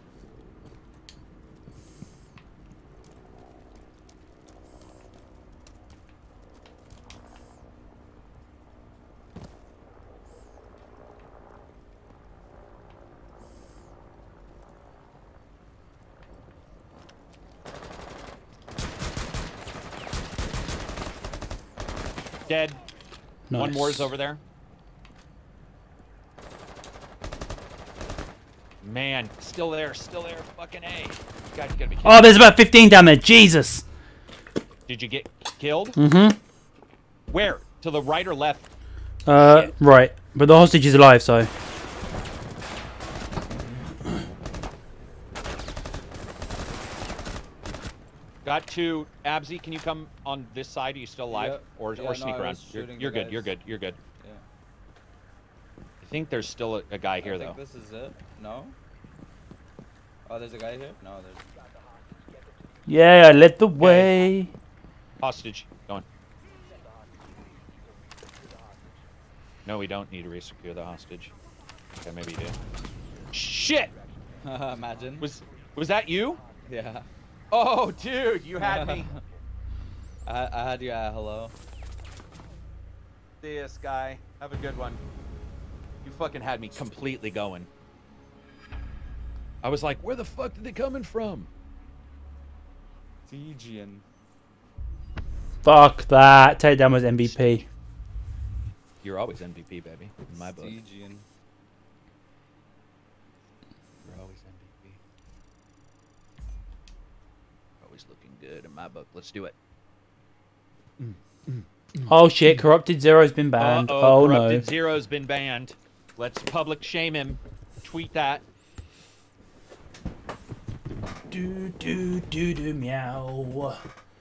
Dead. One more is Nice. over there. Man, still there, still there. Fucking A. You guys gotta be kidding. Oh, there's about fifteen down there. Jesus. Did you get killed? Mm-hmm. Where? To the right or left? Uh, Shit. right. But the hostage is alive, so. Got two. Absy, can you come on this side? Are you still alive? Yep. Or, Yeah, or no, sneak I around? was You're, shooting you're the good, you're guys. good, you're good. Yeah. I think there's still a, a guy here, I though. think this is it. No? Oh, there's a guy here? No, there's... Yeah, I led the way. Hostage. Going. No, we don't need to resecure the hostage. Okay, maybe you do. Shit! Imagine. Was was that you? Yeah. Oh, dude, you had me. I, I had you at hello. This guy. Have a good one. You fucking had me completely going. I was like, where the fuck did they coming from? Fijian. Fuck that. Takedown was M V P. You're always M V P, baby. In my book. Fijian. You're always M V P. Always looking good in my book. Let's do it. Oh shit, Corrupted Zero's been banned. Uh-oh, Oh Corrupted no. Zero's been banned. Let's public shame him. Tweet that. Do do do do meow.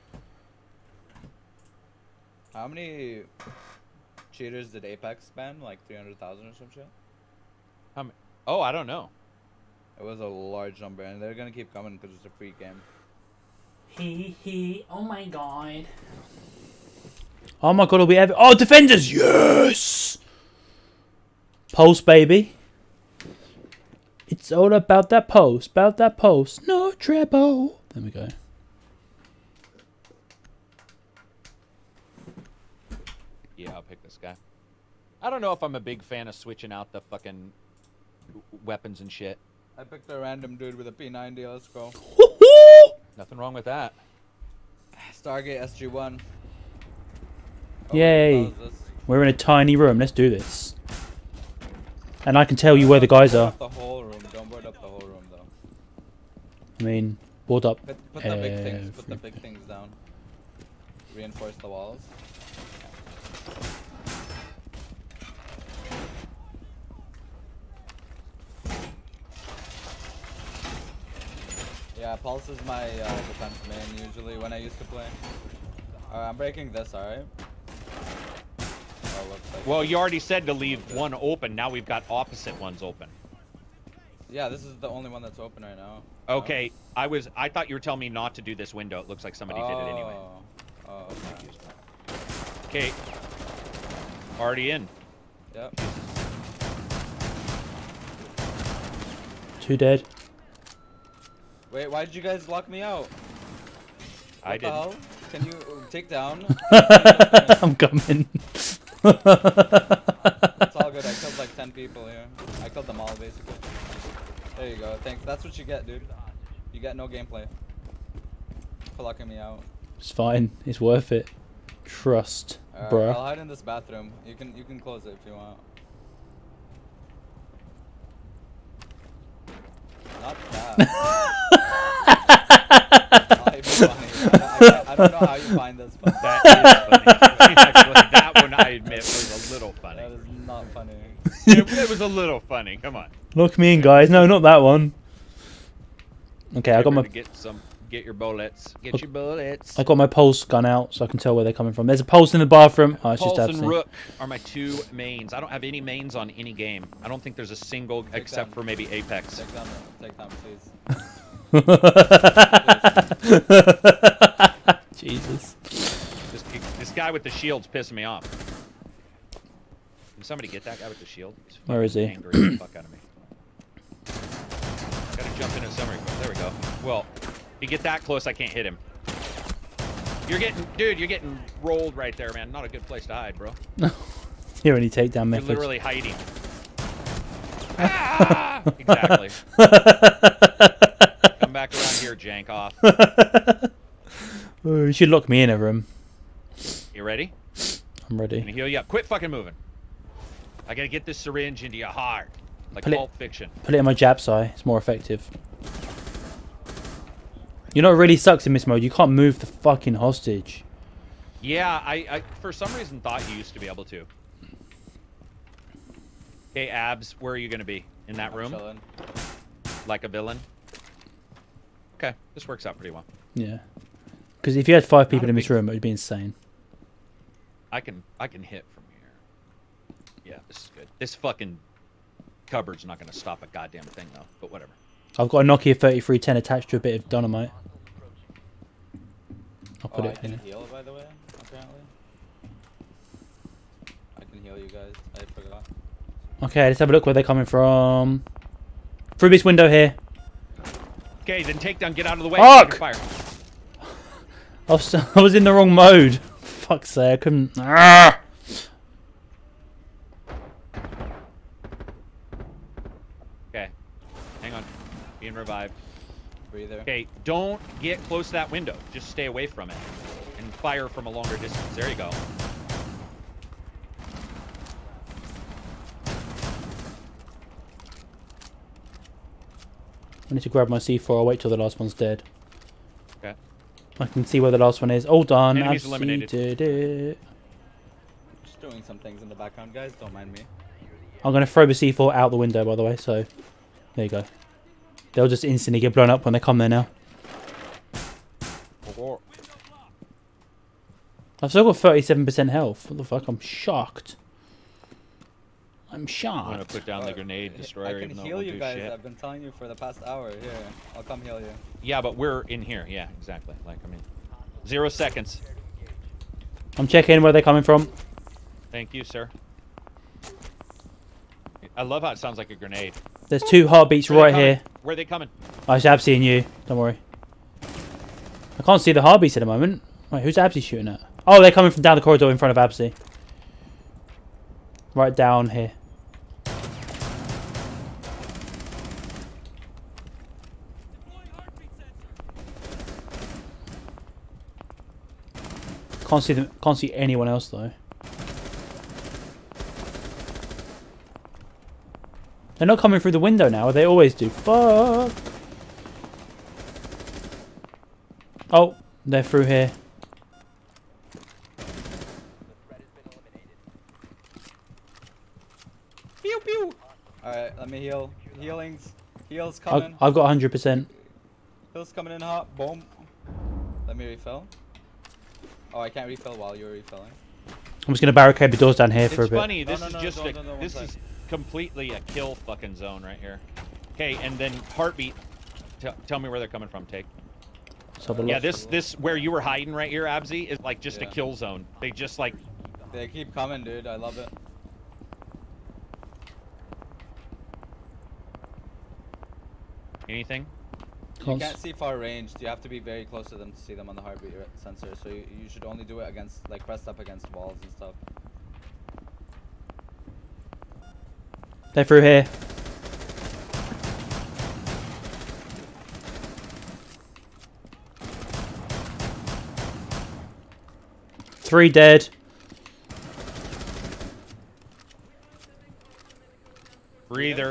How many cheaters did Apex ban? Like three hundred thousand or some shit? How many? Oh, I don't know. It was a large number, and they're gonna keep coming because it's a free game. He he. Oh my god. Oh my god, are we ever? Oh, defenders, yes. Pulse, baby. It's all about that post, about that post. No treble. There we go. Yeah, I'll pick this guy. I don't know if I'm a big fan of switching out the fucking weapons and shit. I picked a random dude with a P ninety. Let's go. Woohoo! Nothing wrong with that. Stargate S G one. Oh, Yay. what the hell is this? We're in a tiny room. Let's do this. And I can tell you where the guys Board are. up the whole room. Don't board up the whole room though. I mean, board up. Put, put the big things. Put the every- big things down. Reinforce the walls. Yeah, Pulse is my uh, defense main usually when I used to play. Alright, I'm breaking this, alright? Oh, looks like Well, you already said to leave one open. Now we've got opposite ones open. yeah, this is the only one that's open right now. Okay, I was. I thought you were telling me not to do this window. It looks like somebody did it anyway. Oh, oh okay. Okay. Already in. Yep. Two dead. Wait, why did you guys lock me out? I What the didn't. hell? Can you uh, take down? I'm coming. It's all good. I killed like ten people here. I killed them all basically. There you go. Thanks. That's what you get, dude. You get no gameplay for locking me out. It's fine. It's worth it. Trust, Uh, I'll bruh. hide in this bathroom. You can you can close it if you want. Not that. Not even funny. I, I, I don't know how you find this, but That is funny. Actually, that one I admit was a little funny. that is not funny. It, it was a little funny. Come on. Lock me in, guys. No, not that one. Okay, I got Remember my to get some. Get your bullets. Get your bullets. I got my pulse gun out, so I can tell where they're coming from. There's a pulse in the bathroom. Oh, it's Pulse just and absent. Rook are my two mains. I don't have any mains on any game. I don't think there's a single Take except them. for maybe Apex. Take down, take down, please. Jesus. This, this guy with the shield's pissing me off. Can somebody get that guy with the shield? He's Where is he? angry the fuck out of me. Gotta jump in at summary. There we go. Well, if you get that close, I can't hit him. You're getting, dude, you're getting rolled right there, man. Not a good place to hide, bro. Here, any takedown You're methods. literally hiding. Ah! Exactly. Come back around here, jank off. Oh, you should lock me in a room. You ready? I'm Let me ready. heal you up. Quit fucking moving. I gotta get this syringe into your heart. Like Put it- Pulp Fiction. Put it in my jab eye. It's more effective. You know what really sucks in this mode? You can't move the fucking hostage. Yeah, I, I for some reason thought you used to be able to. Okay, Abs, where are you gonna be? In that I'm room? chilling. Like a villain? Okay, this works out pretty well. Yeah. Because if you had five people Not a in this big- room, it would be insane. I can I can hit from here. Yeah, this is good. This fucking cupboard's not gonna stop a goddamn thing though, but whatever. I've got a Nokia thirty-three ten attached to a bit of dynamite. I'll put Oh, I it can in. heal, by the way, apparently. I can heal you guys. I forgot. Okay, let's have a look where they're coming from. Through this window here. Okay, then Takedown, get out of the way. Fuck! Fire. I was, I was in the wrong mode. Fuck's sake, I couldn't. Ah! Okay. Hang on. Being revived. Breather. Okay, don't get close to that window. Just stay away from it. And fire from a longer distance. There you go. I need to grab my C four. I'll wait till the last one's dead. Okay. I can see where the last one is. All done. Enemies I've eliminated. seated it. Just doing some things in the background, guys. Don't mind me. I'm going to throw the C four out the window, by the way, so there you go. They'll just instantly get blown up when they come there now. I've still got thirty-seven percent health. What the fuck? I'm shocked. I'm I'm gonna shocked. put down the grenade I destroyer. can even though it heal won't you do guys. shit. I've been telling you for the past hour. Here, I'll come heal you. Yeah, but we're in here. Yeah, exactly. Like, I mean, zero seconds. I'm checking where they're coming from. Thank you, sir. I love how it sounds like a grenade. There's two heartbeats Where are they right coming? here. Where are they coming? I should Absy and you. Don't worry. I can't see the heartbeats at the moment. Wait, who's Absy shooting at? Oh, they're coming from down the corridor in front of Absy. Right down here. Can't see them. Can't see anyone else though. They're not coming through the window now. They always do. Fuck. Oh, they're through here. Pew pew. Alright, let me heal. Healings. Heals I've, coming. I've got one hundred percent. Heals coming in hot. Boom. Let me refill. Oh, I can't refill while you're refilling. I'm just going to barricade the doors down here for a It's bit. funny. No, This no, is no, just don't, a. don't, don't, one This sec. is completely a kill fucking zone right here. Okay, and then heartbeat. T tell me where they're coming from. Take. Let's have a Yeah, look. this this where you were hiding right here, Absy, is like just a Yeah. kill zone. They just like. They keep coming, dude. I love it. Anything? You Cons- can't see far range. You have to be very close to them to see them on the heartbeat sensor. So you, you should only do it against, like, pressed up against walls and stuff. They're through here. Three dead. Breather.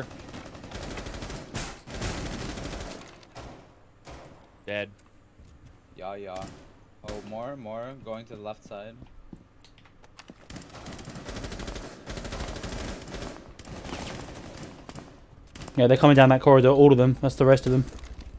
Dead. Yeah, yeah. Oh, more, more. Going to the left side. Yeah, they're coming down that corridor. All of them. That's the rest of them.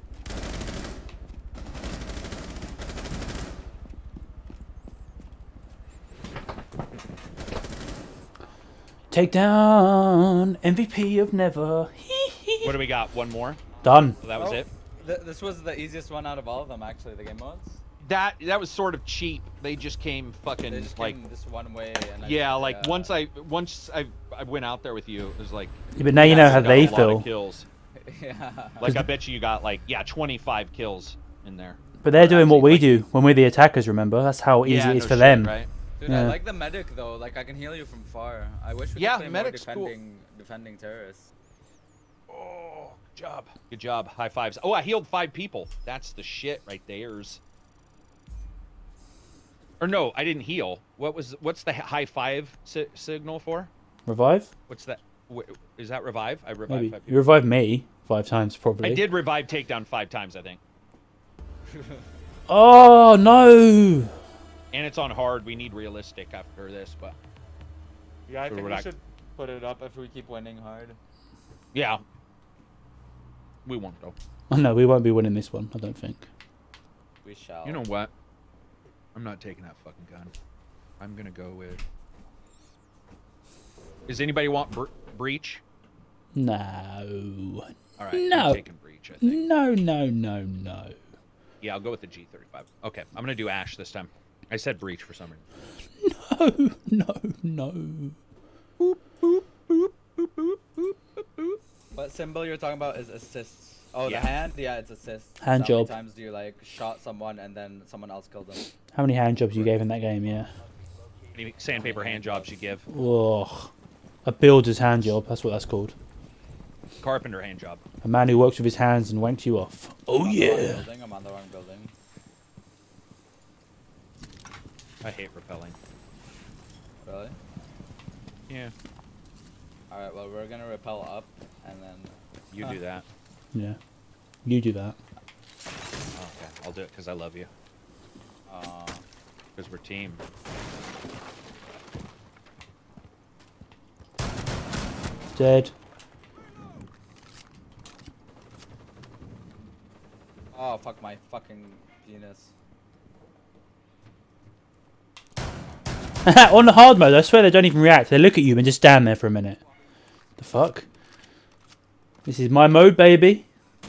Takedown. M V P of never. What do we got? One more? Done. So that was Oh, it? Th this was the easiest one out of all of them, actually, the game modes. That that was sort of cheap. They just came fucking They just like came this one way. And I yeah, just- like yeah. once I once I I went out there with you, it was like Yeah, but now you know how got they a lot feel. of kills. yeah. Like I bet you you got like yeah twenty-five kills in there. But they're doing what actually, we like- do when we're the attackers, remember? That's how easy yeah, it is no for shit, them. right? Dude, Yeah. I like the medic though. Like I can heal you from far. I wish we Yeah, could play more medic's cool. defending defending terrorists. Oh, good job. Good job. High fives. Oh, I healed five people. That's the shit right there's. Or no, I didn't heal. What was what's the high five si signal for? Revive? What's that? Wh is that revive? I revived Maybe. five You people. revived me five times, probably. I did revive takedown five times, I think. Oh, no! And it's on hard. We need realistic after this, but Yeah, I Or think would we I- should put it up if we keep winning hard. yeah, we won't though. Oh, no, we won't be winning this one, I don't think. We shall. You know what? I'm not taking that fucking gun. I'm gonna go with. Does anybody want bre breach? No. All right, No. I'm taking breach. I think. No, no, no, no. Yeah, I'll go with the G thirty-five. Okay, I'm gonna do Ash this time. I said breach for some reason. No, no, no. What symbol you're talking about is assists. Oh, Yeah. the hand? Yeah, it's assists. Hand How many job. times do you like shot someone and then someone else killed them? How many hand jobs you gave in that game, yeah? Any sandpaper hand jobs you give? Ugh. A builder's hand job, that's what that's called. Carpenter hand job. A man who works with his hands and wanks you off. Oh, I'm on the wrong yeah. building. I'm on the wrong building. I hate repelling. Really? Yeah. Alright, well, we're gonna repel up and then. You Huh. do that. Yeah. You do that. Okay, I'll do it because I love you. Uh, Because we're team. Dead. oh, fuck my fucking penis. On the hard mode, I swear they don't even react. They look at you and just stand there for a minute. The fuck? This is my mode, baby.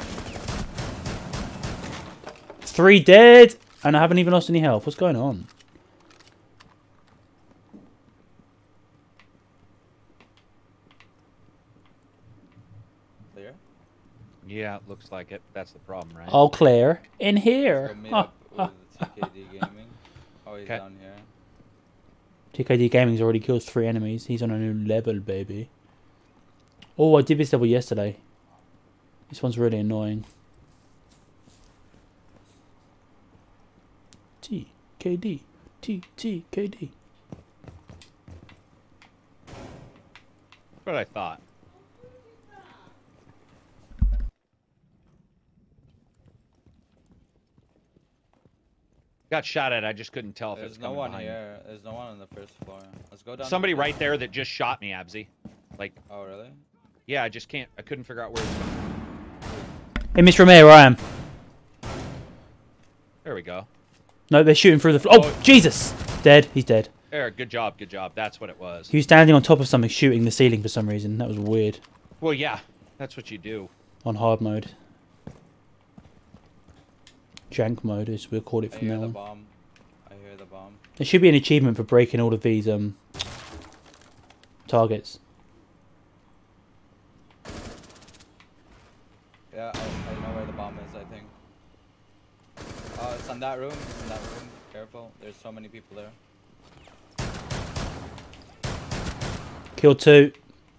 Three dead, and I haven't even lost any health. What's going on? Clear? Yeah, it looks like it. That's the problem, right? All clear in here. Go meet Huh. up with T K D Gaming. Oh, he's 'Kay. down here. T K D Gaming's already killed three enemies. He's on a new level, baby. Oh, I did this level yesterday. This one's really annoying. T K D. T T K D. That's what I thought. Got shot at. I just couldn't tell if There's it's no coming one behind me. here. There's no one on the first floor. Let's go down. to Somebody the- right there that just shot me, Absy. Like, Oh, really? yeah, I just can't. I couldn't figure out where. It's from. Hey, Mister Romero, I am. There we go. No, they're shooting through the floor. Oh, Oh. Jesus! Dead. He's dead. There. Good job. Good job. That's what it was. He was standing on top of something shooting the ceiling for some reason. That was weird. Well, yeah. That's what you do. On hard mode. Jank mode, as we'll call it I from hear now the on. bomb. I hear the bomb. There should be an achievement for breaking all of these um targets. Yeah, I, I know where the bomb is, I think. in that room. He's in that room. Careful. There's so many people there. Kill two.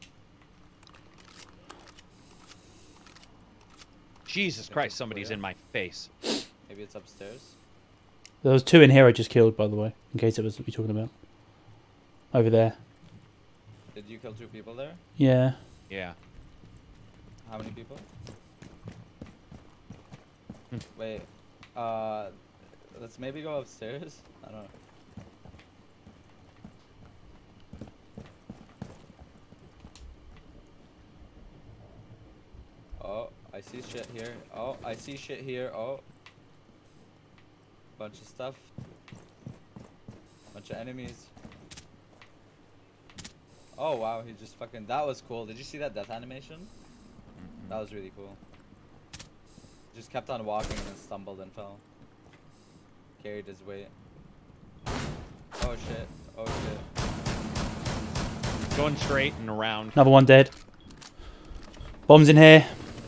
Jesus think Christ, it's somebody's clear. in my face. Maybe it's upstairs. There was two in here I just killed, by the way, in case it was what you're talking about. Over there. Did you kill two people there? Yeah. Yeah. How many people? Wait. Uh, let's maybe go upstairs. I don't know. Oh, I see shit here. Oh, I see shit here. Oh. Bunch of stuff. Bunch of enemies. Oh wow, he just fucking, that was cool. Did you see that death animation? That was really cool. Just kept on walking and then stumbled and fell. Carried his weight. Oh shit. Oh shit. Going straight and around. Another one dead. Bombs in here.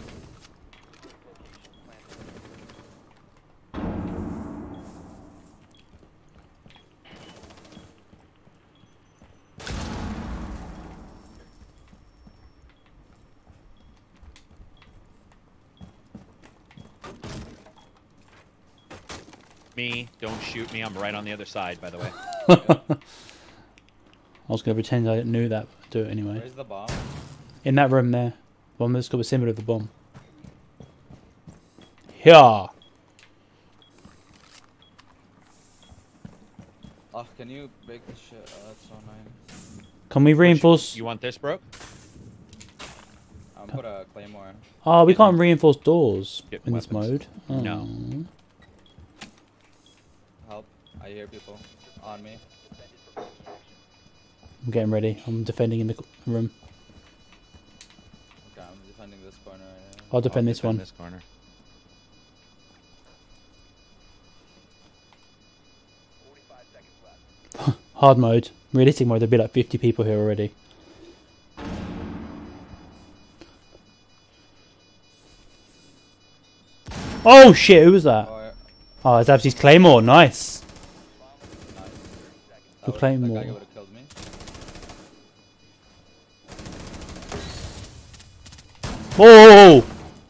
Me, don't shoot me. I'm right on the other side, by the way. I was going to pretend I didn't know that, but do it anyway. Where's the bomb? In that room there. Bomb that's got a symbol of the bomb. Here. Oh, can you break this shit? Oh, that's so annoying. Can we reinforce? You want this, bro? I'm put a claymore. Oh, we can't reinforce doors Get in this weapons. mode. Oh. No. Help. I hear people on me. I'm getting ready. I'm defending in the c- room. Okay, I'm defending this corner. I'll defend I'll this defend one. This corner. forty-five seconds left. Hard mode. Realistic mode, there'd be like fifty people here already. Oh shit, who was that? Oh, yeah. Oh, it's Absy's Claymore. Nice. Nice. The That would- claymore. That guy would have killed me. Whoa!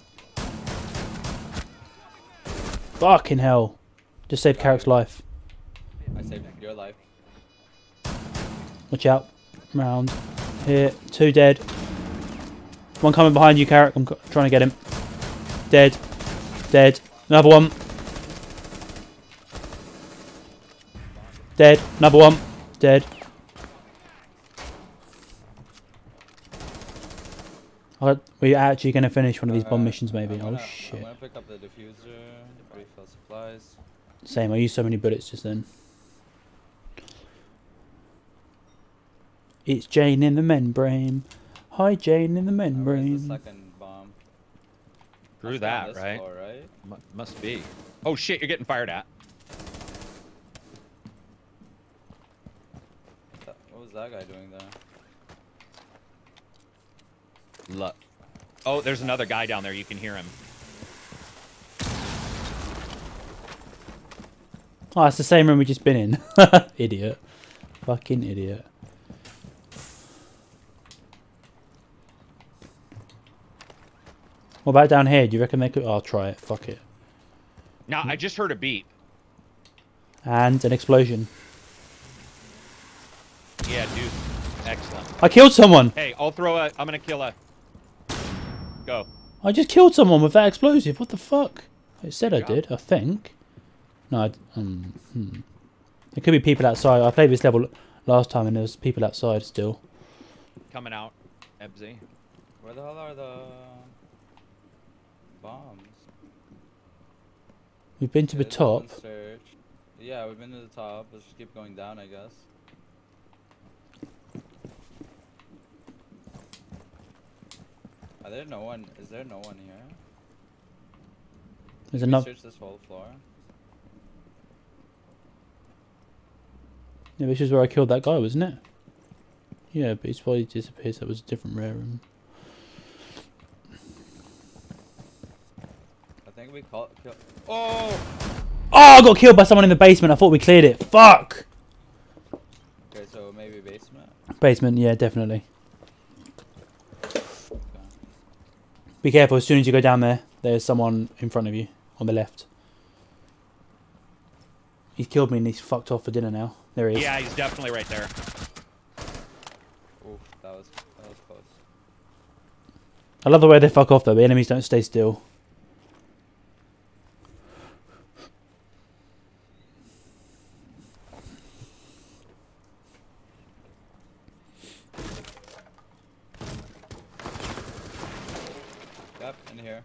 Fucking hell. Just saved Carrick's life. I saved your life. Watch out. Round. Here. Two dead. One coming behind you, Carrick. I'm c- trying to get him. Dead. Dead. Another one. Dead. Another one. Dead. Uh, We're actually going to finish one of these bomb Uh, missions, maybe. I'm Oh gonna, I'm shit. gonna pick up the diffuser, refill supplies. Same. I used so many bullets just then. It's Jane in the membrane. Hi, Jane in the Uh, where's the membrane. second bomb? Through That's down that, this right? floor, right? Mu must be. Oh shit, you're getting fired at. That- What was that guy doing there? Look. Oh, there's another guy down there. You can hear him. Oh, it's the same room we just been in. Idiot. Fucking idiot. What about down here? Do you reckon they could... Oh, I'll try it. Fuck it. Now, I just heard a beat. And an explosion. Yeah, dude. Excellent. I killed someone! Hey, I'll throw a... I'm gonna kill a... Go. I just killed someone with that explosive. What the fuck? It said I Yeah. did, I think. No, I... d- Um, hmm. There could be people outside. I played this level last time and there was people outside still. Coming out. Ebsy. Where the hell are the bombs? We've been to the There's that one top. search. Yeah, we've been to the top. Let's just keep going down, I guess. Are there no one? Is there no one here? There's Can we enough... search this whole floor? Yeah, this is where I killed that guy, wasn't it? Yeah, but he's probably disappeared, so that was a different rare room. I think we call kill. Oh! Oh, I got killed by someone in the basement. I thought we cleared it. Fuck. Okay, so maybe basement. Basement, yeah, definitely. Be careful, as soon as you go down there, there's someone in front of you, on the left. He's killed me and he's fucked off for dinner now. There he is. Yeah, he's definitely right there. Oof, that was that was close. I love the way they fuck off though, the enemies don't stay still. Yep, in here.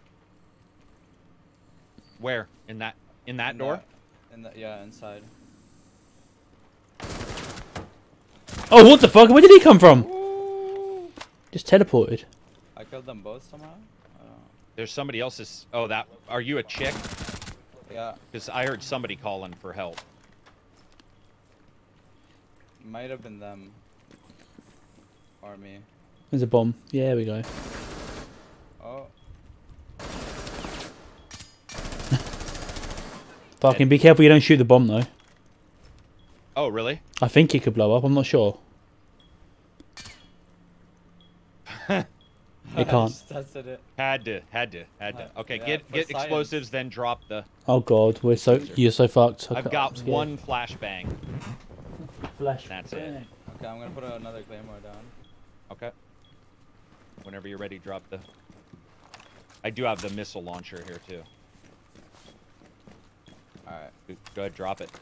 Where? In that in that In door? The, in the yeah, inside. Oh, what the fuck? Where did he come from? Ooh. Just teleported. I killed them both somehow. I don't know. There's somebody else's. Oh, that. Are you a chick? Yeah, Because I heard somebody calling for help. might have been them. Or me. There's a bomb. Yeah, there we go. Oh. Fucking be careful you don't shoot the bomb though. Oh, really? I think it could blow up, I'm not sure. It can't. That's it. Had to, had to, had to. Uh, Okay, yeah, get for get science. explosives, then drop the. Oh god, we're so you're so fucked. I've got one flashbang. flash. That's it. Okay, I'm gonna put another claymore down. Okay. Whenever you're ready, drop the. I do have the missile launcher here too. Alright. Go go ahead, drop it.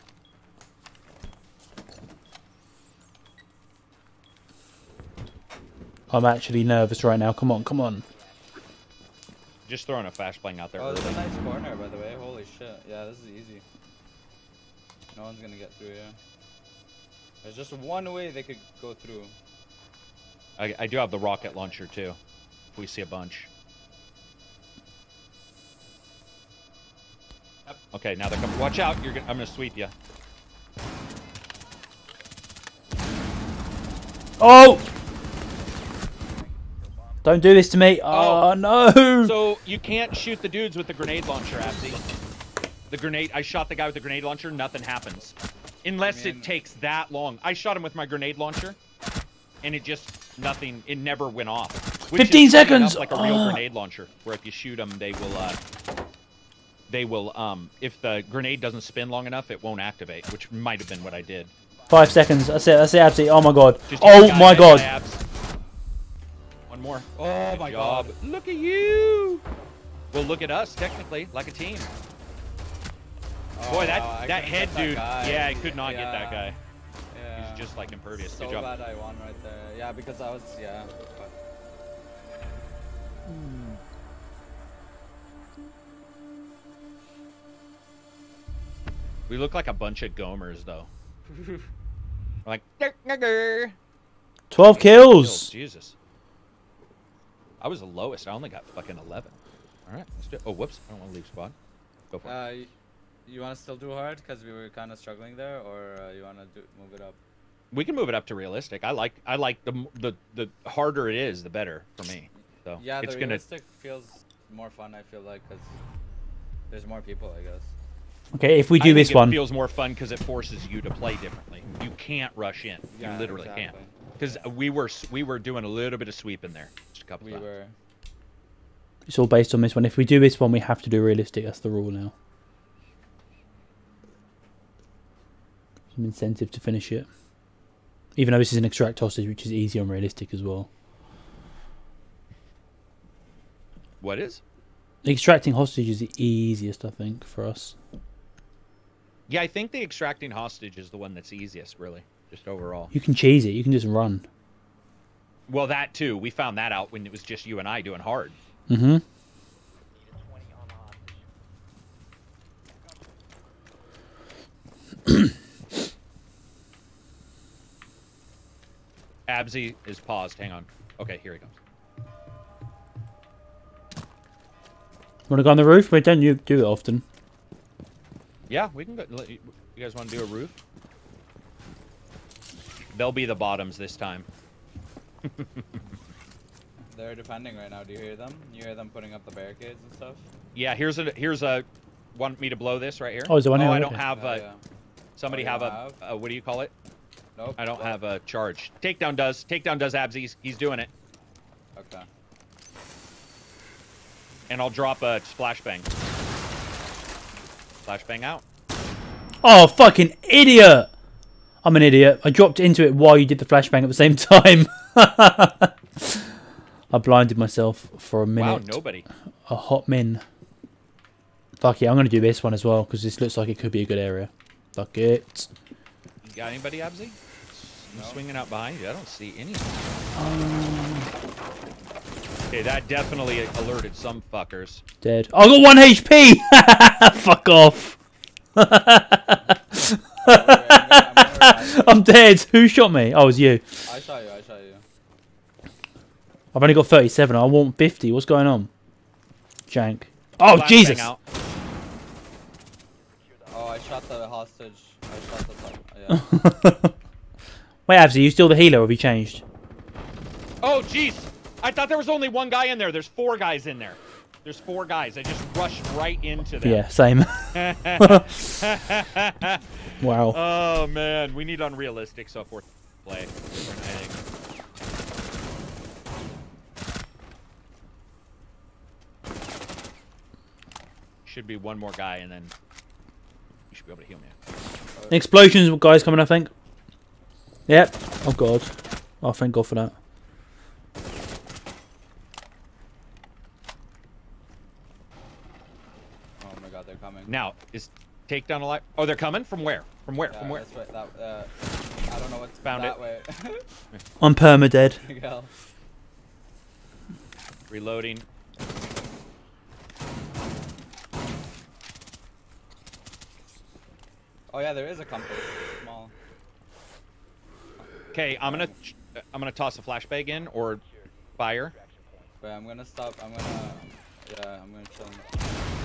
I'm actually nervous right now. Come on, come on. Just throwing a flashbang out there Oh, early. this is a nice corner, by the way. Holy shit. Yeah, this is easy. No one's gonna get through here. There's just one way they could go through. I, I do have the rocket launcher too. If we see a bunch. Yep. Okay, now they're coming. Watch out! You're gonna. I'm gonna sweep you. Oh! Don't do this to me. Oh, Oh. no! So you can't shoot the dudes with the grenade launcher, Absy. The grenade. I shot the guy with the grenade launcher. Nothing happens, unless I mean- it takes that long. I shot him with my grenade launcher, and it just nothing. It never went off. Which is fifteen funny enough seconds! like a real Ah. grenade launcher, where if you shoot them, they will. Uh, they will. Um, if the grenade doesn't spin long enough, it won't activate. Which might have been what I did. Five seconds. That's it. That's it, absolutely. Oh my god. Just use Oh guy my by god. abs. One more. Oh Good my job. god. Look at you. Well, look at us, technically, like a team. Oh, Boy, that wow, I that couldn't head get that dude. guy. Yeah, I could not get that Yeah. guy. Yeah. He's just like impervious. So Good job. glad I won right there. Yeah, because I was, yeah. Fuck. We look like a bunch of gomers, though. We're like, "Gur, gur, gur." twelve kills. Jesus. I was the lowest. I only got fucking eleven. All right, let's do it. Oh, whoops. I don't want to leave squad. Go for it. Uh, y- you want to still do hard because we were kind of struggling there, or uh, you want to do move it up? We can move it up to realistic. I like I like the m- the the harder it is, the better for me. So Yeah, it's the gonna. realistic feels more fun. I feel like because there's more people, I guess. Okay, if we I do think this it one. feels more fun because it forces you to play differently. You can't rush in. Yeah, you literally exactly. can't. Because we were s- we were doing a little bit of sweeping there, just a couple We times. were. It's all based on this one. If we do this one, we have to do realistic. That's the rule now. Some incentive to finish it. Even though this is an extract hostage, which is easy on realistic as well. What is? Extracting hostage is the easiest, I think, for us. Yeah, I think the extracting hostage is the one that's easiest, really, just overall. You can cheese it. You can just run. Well, that too. We found that out when it was just you and I doing hard. Mm-hmm. Need a twenty on the hostage. Absy is paused. Hang on. Okay, here he comes. Want to go on the roof? We don't you do it often. Yeah, we can go. let You you guys want to do a roof? They'll be the bottoms this time. They're defending right now. Do you hear them? You hear them putting up the barricades and stuff? Yeah, here's a here's a want me to blow this right here? Oh, is there one oh here? I don't Okay. have. Oh, Uh, yeah. Somebody Oh, you have a, don't a. What do you call it? Nope. I don't What? have a charge. Takedown does. Takedown does absies. He's doing it. Okay. And I'll drop a flashbang. Flashbang out. Oh, fucking idiot! I'm an idiot. I dropped into it while you did the flashbang at the same time. I blinded myself for a minute. Wow, nobody. A hot min. Fuck it, I'm going to do this one as well, because this looks like it could be a good area. Fuck it. You got anybody, Absy? I'm No. swinging out behind you. I don't see any. Um, Okay, that definitely alerted some fuckers. dead. Oh, I got one H P! Fuck off. I'm gonna- I'm gonna revive you. I'm dead. Who shot me? Oh, it was you. I shot you. I shot you. I've only got thirty-seven. I want fifty. What's going on? Jank. Oh, Flashbang Jesus. out. Oh, I shot the hostage. I shot the. Yeah. Wait, Absy, you still the healer or have you changed? Oh, jeez. I thought there was only one guy in there. There's four guys in there. There's four guys. I just rushed right into them. Yeah, same. Wow. Oh, man. We need unrealistic so forth play. Different, I think. Should be one more guy, and then you should be able to heal me. Explosions, guys, coming, I think. Yep. Oh, God. Oh, thank God for that. Oh my God, they're coming. Now, is Takedown alive? Oh, they're coming? From where? From where? Yeah, From where? that's right. That. Uh, I don't know what's Found that it. way. I'm perma-dead. Miguel. Reloading. Oh yeah, there is a compass. Small. Okay, I'm gonna I'm gonna toss a flashbang in or fire. But I'm gonna stop. I'm gonna. Yeah, I'm gonna chill. Uh,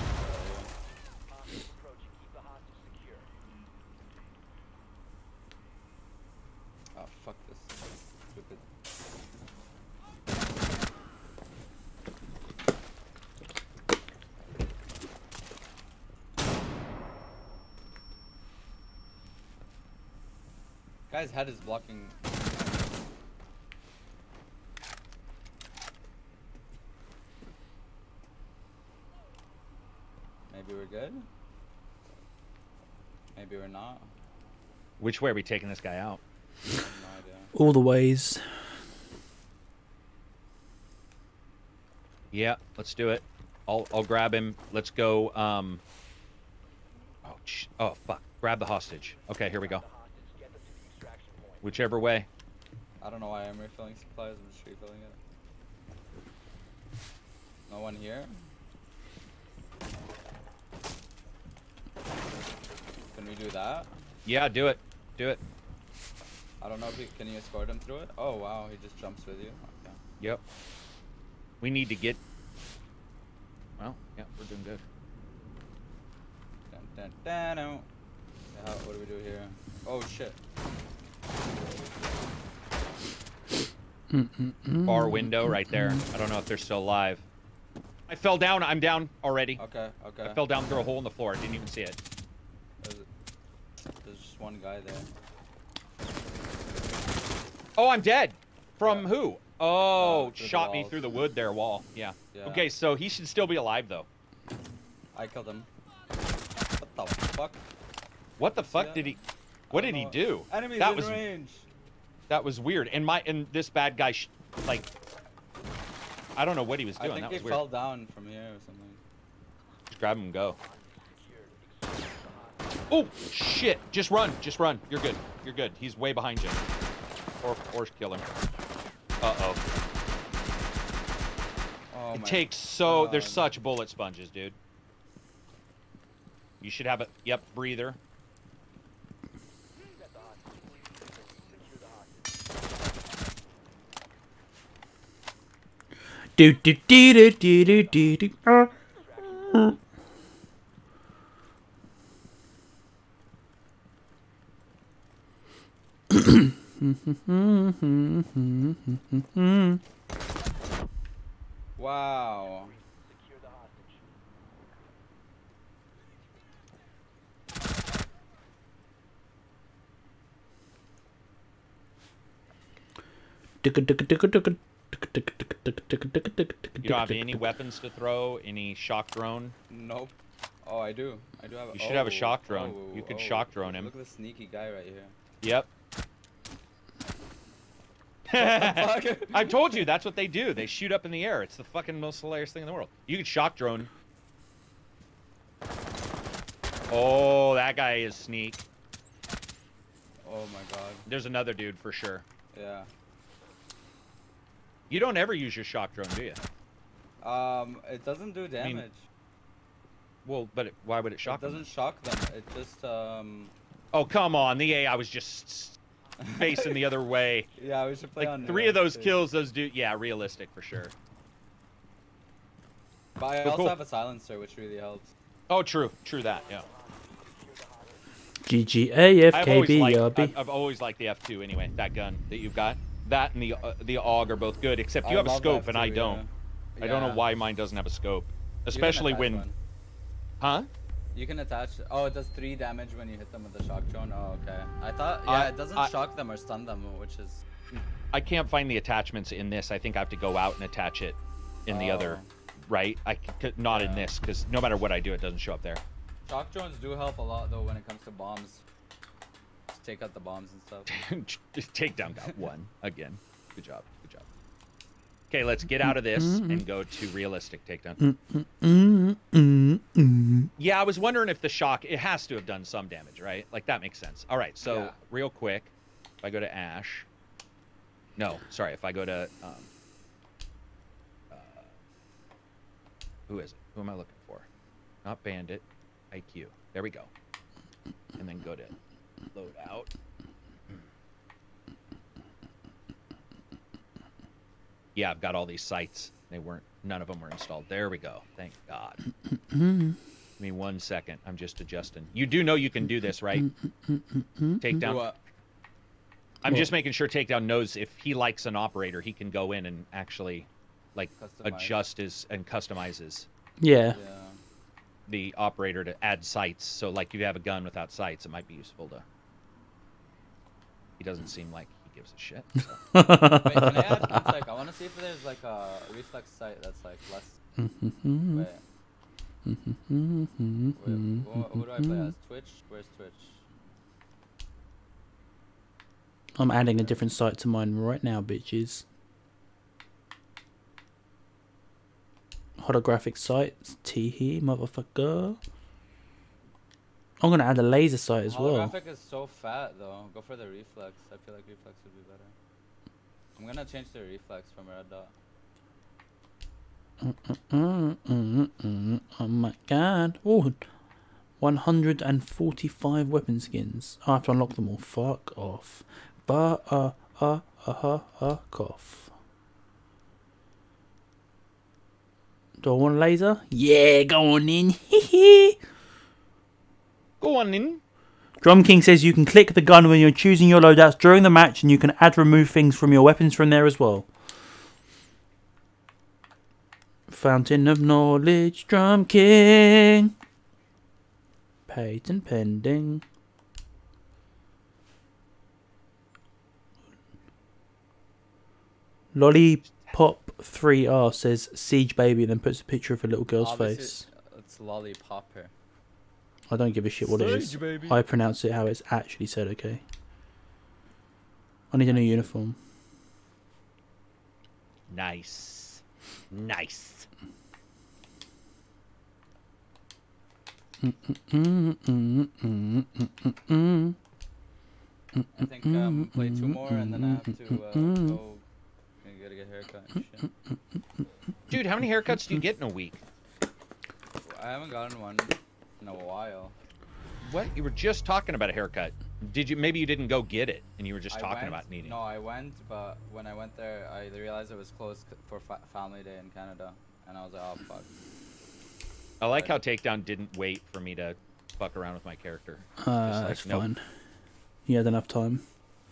yeah. Oh fuck this. Stupid. Guy's head is blocking. Maybe we're good. Maybe we're not. Which way are we taking this guy out? I have no idea. All the ways. Yeah, let's do it. I'll I'll grab him. Let's go. Um. Oh, sh oh fuck! Grab the hostage. Okay, here we go. Whichever way. I don't know why I'm refilling supplies. I'm just refilling it. No one here. Can we do that? Yeah, do it. Do it. I don't know if you can you escort him through it. Oh wow, he just jumps with you. Okay. Yep. We need to get. Well, yeah, we're doing good. Dun, dun, dun, dun. Yeah, what do we do here? Oh shit. Mm -mm -mm. Bar window right there. I don't know if they're still alive. I fell down. I'm down already. Okay, okay. I fell down through a hole in the floor. I didn't even see it. There's, there's just one guy there. Oh, I'm dead. From Yeah. who? Oh, Uh, through the shot me walls. through the wood there wall. Yeah. Yeah. Okay, so he should still be alive though. I killed him. What the fuck? What the fuck that? did he? What I did don't he know. do? Enemies that in was range. that was weird. And my and this bad guy, sh like, I don't know what he was I doing. think That he was weird. fell down from here or something. Just grab him and go. Oh shit! Just run. Just run. You're good. You're good. He's way behind you. Or or kill him. Uh oh. Oh It my takes so. There's God. such bullet sponges, dude. You should have a yep breather. Do do do do do do do do. Uh, uh. Wow. You don't have any weapons to throw, any shock drone. Nope. Oh, I do. I do have. You should have a oh, shock drone. oh, You could oh. shock drone him. Look at the sneaky guy right here. Yep. I told you that's what they do. They shoot up in the air. It's the fucking most hilarious thing in the world. You can shock drone. Oh, that guy is sneak. Oh my god. There's another dude for sure. Yeah. You don't ever use your shock drone, do you? Um, it doesn't do damage. mean, Well, but it, why would it shock It doesn't them? shock them. It just um. Oh, come on. The A I was just facing the other way. Yeah, we should play Like on. three of those realistic. kills, those do. Yeah, realistic for sure. But I But also cool. have a silencer, which really helps. Oh, true. True that. Yeah. G G A F I've K always B liked. R B. I've, I've always liked the F two anyway. That gun that you've got. That and the uh, the A U G are both good. Except you I have a love scope F and I two, don't. yeah. I don't know Yeah. why mine doesn't have a scope. You can Especially attach when. one. Huh? You can attach. Oh, it does three damage when you hit them with the shock drone. Oh, okay. I thought. Yeah, I- it doesn't I- shock them or stun them, which is. I can't find the attachments in this. I think I have to go out and attach it in the other. Oh. Right? I c- not in Yeah. this because no matter what I do, it doesn't show up there. Shock drones do help a lot though when it comes to bombs. Just take out the bombs and stuff. Just Takedown got one again. Good job. Good job. Okay, let's get out of this and go to realistic takedown. Yeah, I was wondering if the shock, it has to have done some damage, right? Like that makes sense. All right, so Yeah. real quick, if I go to Ash, no, sorry, if I go to, um, uh, who is it? Who am I looking for? Not Bandit, I Q. There we go. And then go to load out. Yeah, I've got all these sites. They weren't, none of them were installed. There we go. Thank God. Give me one second. I'm just adjusting. You do know you can do this, right? Takedown. What? I'm just making sure Takedown knows if he likes an operator, he can go in and actually, like, Customize. adjust his and customizes Yeah. Yeah. the operator to add sights. So, like, if you have a gun without sights, it might be useful to. He doesn't seem like he gives a shit. So. Wait, can I add? It's like I want to see if there's like a reflex sight that's like less. Wait. Wait, who, who do I play as? Twitch? Where's Twitch? I'm adding a different site to mine right now, bitches. Holographic sites, teehee, motherfucker. I'm gonna add a laser sight as well. Holographic is so fat though. Go for the reflex. I feel like reflex would be better. I'm gonna change the reflex from red dot. Mm, mm, mm, oh my god. Oh, one hundred forty-five weapon skins. I have to unlock them all. Fuck off. But, uh, uh, uh, uh, fuck off. Do I want a laser? Yeah, go on in. Go on in. Drum King says you can click the gun when you're choosing your loadouts during the match, and you can add remove things from your weapons from there as well. Fountain of Knowledge, Drum King. Patent pending. Lollipop three R says Siege Baby, then puts a picture of a little girl's Obviously, face. It's lollipop here. I don't give a shit what it is. Siege Baby. I pronounce it how it's actually said, okay? I need a new uniform. Nice. Nice. Mm, mm, mm, mm, mm, mm, mm. I think um, play two more and then I have to uh, go. I gotta get a haircut and shit. Dude, how many haircuts do you get in a week? I haven't gotten one in a while. What? You were just talking about a haircut. Did you? Maybe you didn't go get it, and you were just I talking went, about needing. No, I went, but when I went there, I realized it was closed c- for fa Family Day in Canada, and I was like, oh fuck. I like how Takedown didn't wait for me to fuck around with my character. Uh, Just like, that's nope. fine. You had enough time.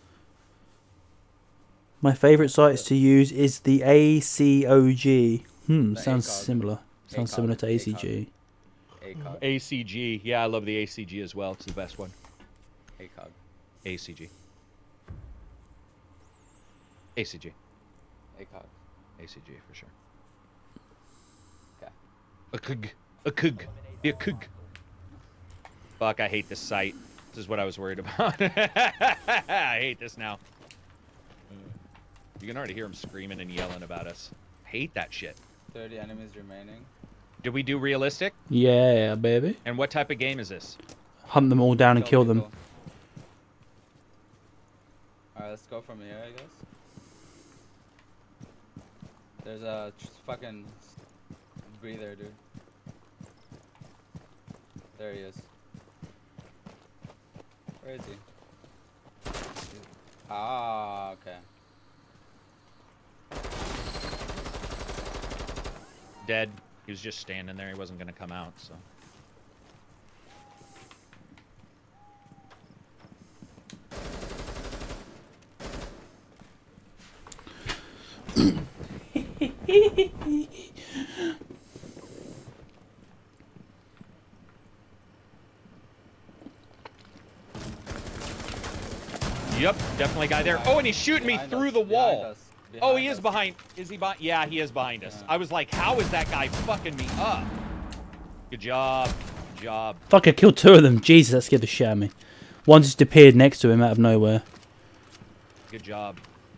My favourite sites to use is the A C O G. Hmm, The sounds ACOG. similar. Sounds ACOG, similar to ACOG. A C G. A C O G. A C G. Yeah, I love the A C G as well. It's the best one. A C O G. A C G. A C G. A C O G. A C G for sure. Okay. A kug. A kug. Be a kug. Fuck, I hate this site. This is what I was worried about. I hate this now. You can already hear him screaming and yelling about us. Hate that shit. thirty enemies remaining. Did we do realistic? Yeah, baby. And what type of game is this? Hunt them all down and kill them. people. Alright, let's go from here, I guess. There's a tr- fucking breather, dude. There he is. Where is he? Ah, okay. Dead. He was just standing there. He wasn't going to come out, so. Yep, definitely a guy there. Oh, and he's shooting me Behind through us, the behind wall. us, Oh, behind he is us. behind. Is he behind? Yeah, he is behind us. Yeah. I was like, how is that guy fucking me up? Good job. Good job. Fuck, I killed two of them. Jesus, that scared the shit out of me. One just appeared next to him out of nowhere. Good job.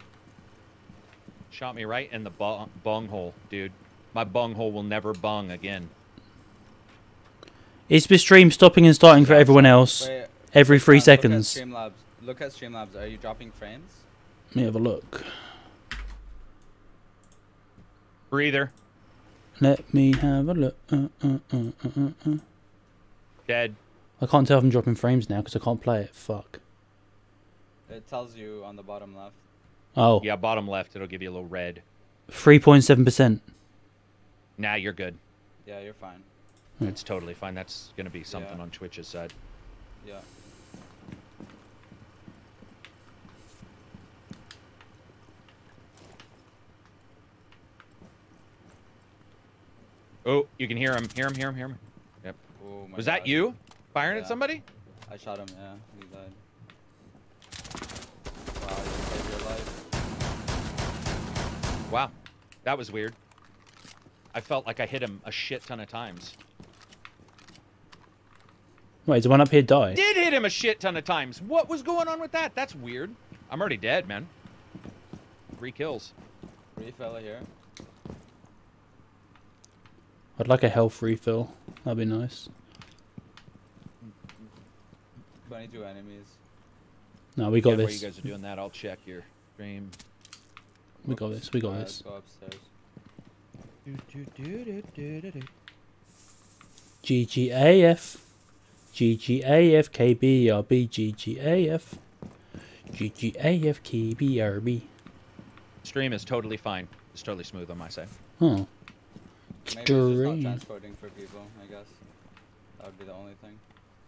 Shot me right in the bu bung hole, dude. My bung hole will never bung again. Is the stream stopping and starting for everyone else Wait, every three Look at seconds? Streamlabs. Look at Streamlabs. Are you dropping frames? Let me have a look. Breather. Let me have a look. Uh, uh, uh, uh, uh, uh. Dead. I can't tell if I'm dropping frames now because I can't play it. Fuck. It tells you on the bottom left. Oh. Yeah, bottom left. It'll give you a little red. three point seven percent. Nah, you're good. Yeah, you're fine. Hmm. It's totally fine. That's going to be something Yeah. on Twitch's side. Yeah. Oh, you can hear him. Hear him, hear him, hear him. Yep. Oh my Was God. that you? Firing Yeah. at somebody? I shot him, yeah. He died. Wow, you saved your life. Wow. That was weird. I felt like I hit him a shit ton of times. Wait, is the one up here die? Did hit him a shit ton of times. What was going on with that? That's weird. I'm already dead, man. Three kills. Three fella here. I'd like a health refill. That'd be nice. twenty-two enemies. No, we got Yeah, while this. you guys are doing that, I'll check your stream. We got this. We got Alright, this. let's go upstairs. G G A F. G G A F K B R B. G G A F. G G A F K B R B. Stream is totally fine. It's totally smooth on my side. Oh. Maybe it's just not Stream. transporting for people, I guess. That would be the only thing.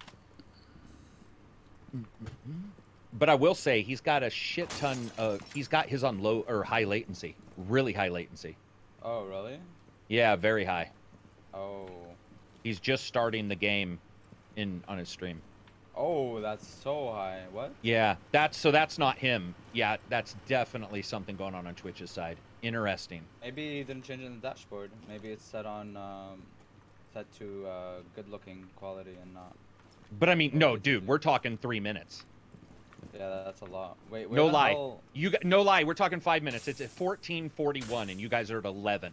But I will say he's got a shit ton of. He's got his on low or high latency, really high latency. Oh, really? Yeah, very high. Oh. He's just starting the game in on his stream. Oh, that's so high. What? Yeah, that's so that's not him. Yeah, that's definitely something going on on Twitch's side. Interesting. Maybe he didn't change it in the dashboard. Maybe it's set on, um, set to uh, good-looking quality and not. But I mean, no, dude, we're talking three minutes. Yeah, that's a lot. Wait, where No the lie. hell- You got, no lie. We're talking five minutes. It's at fourteen forty-one, and you guys are at eleven.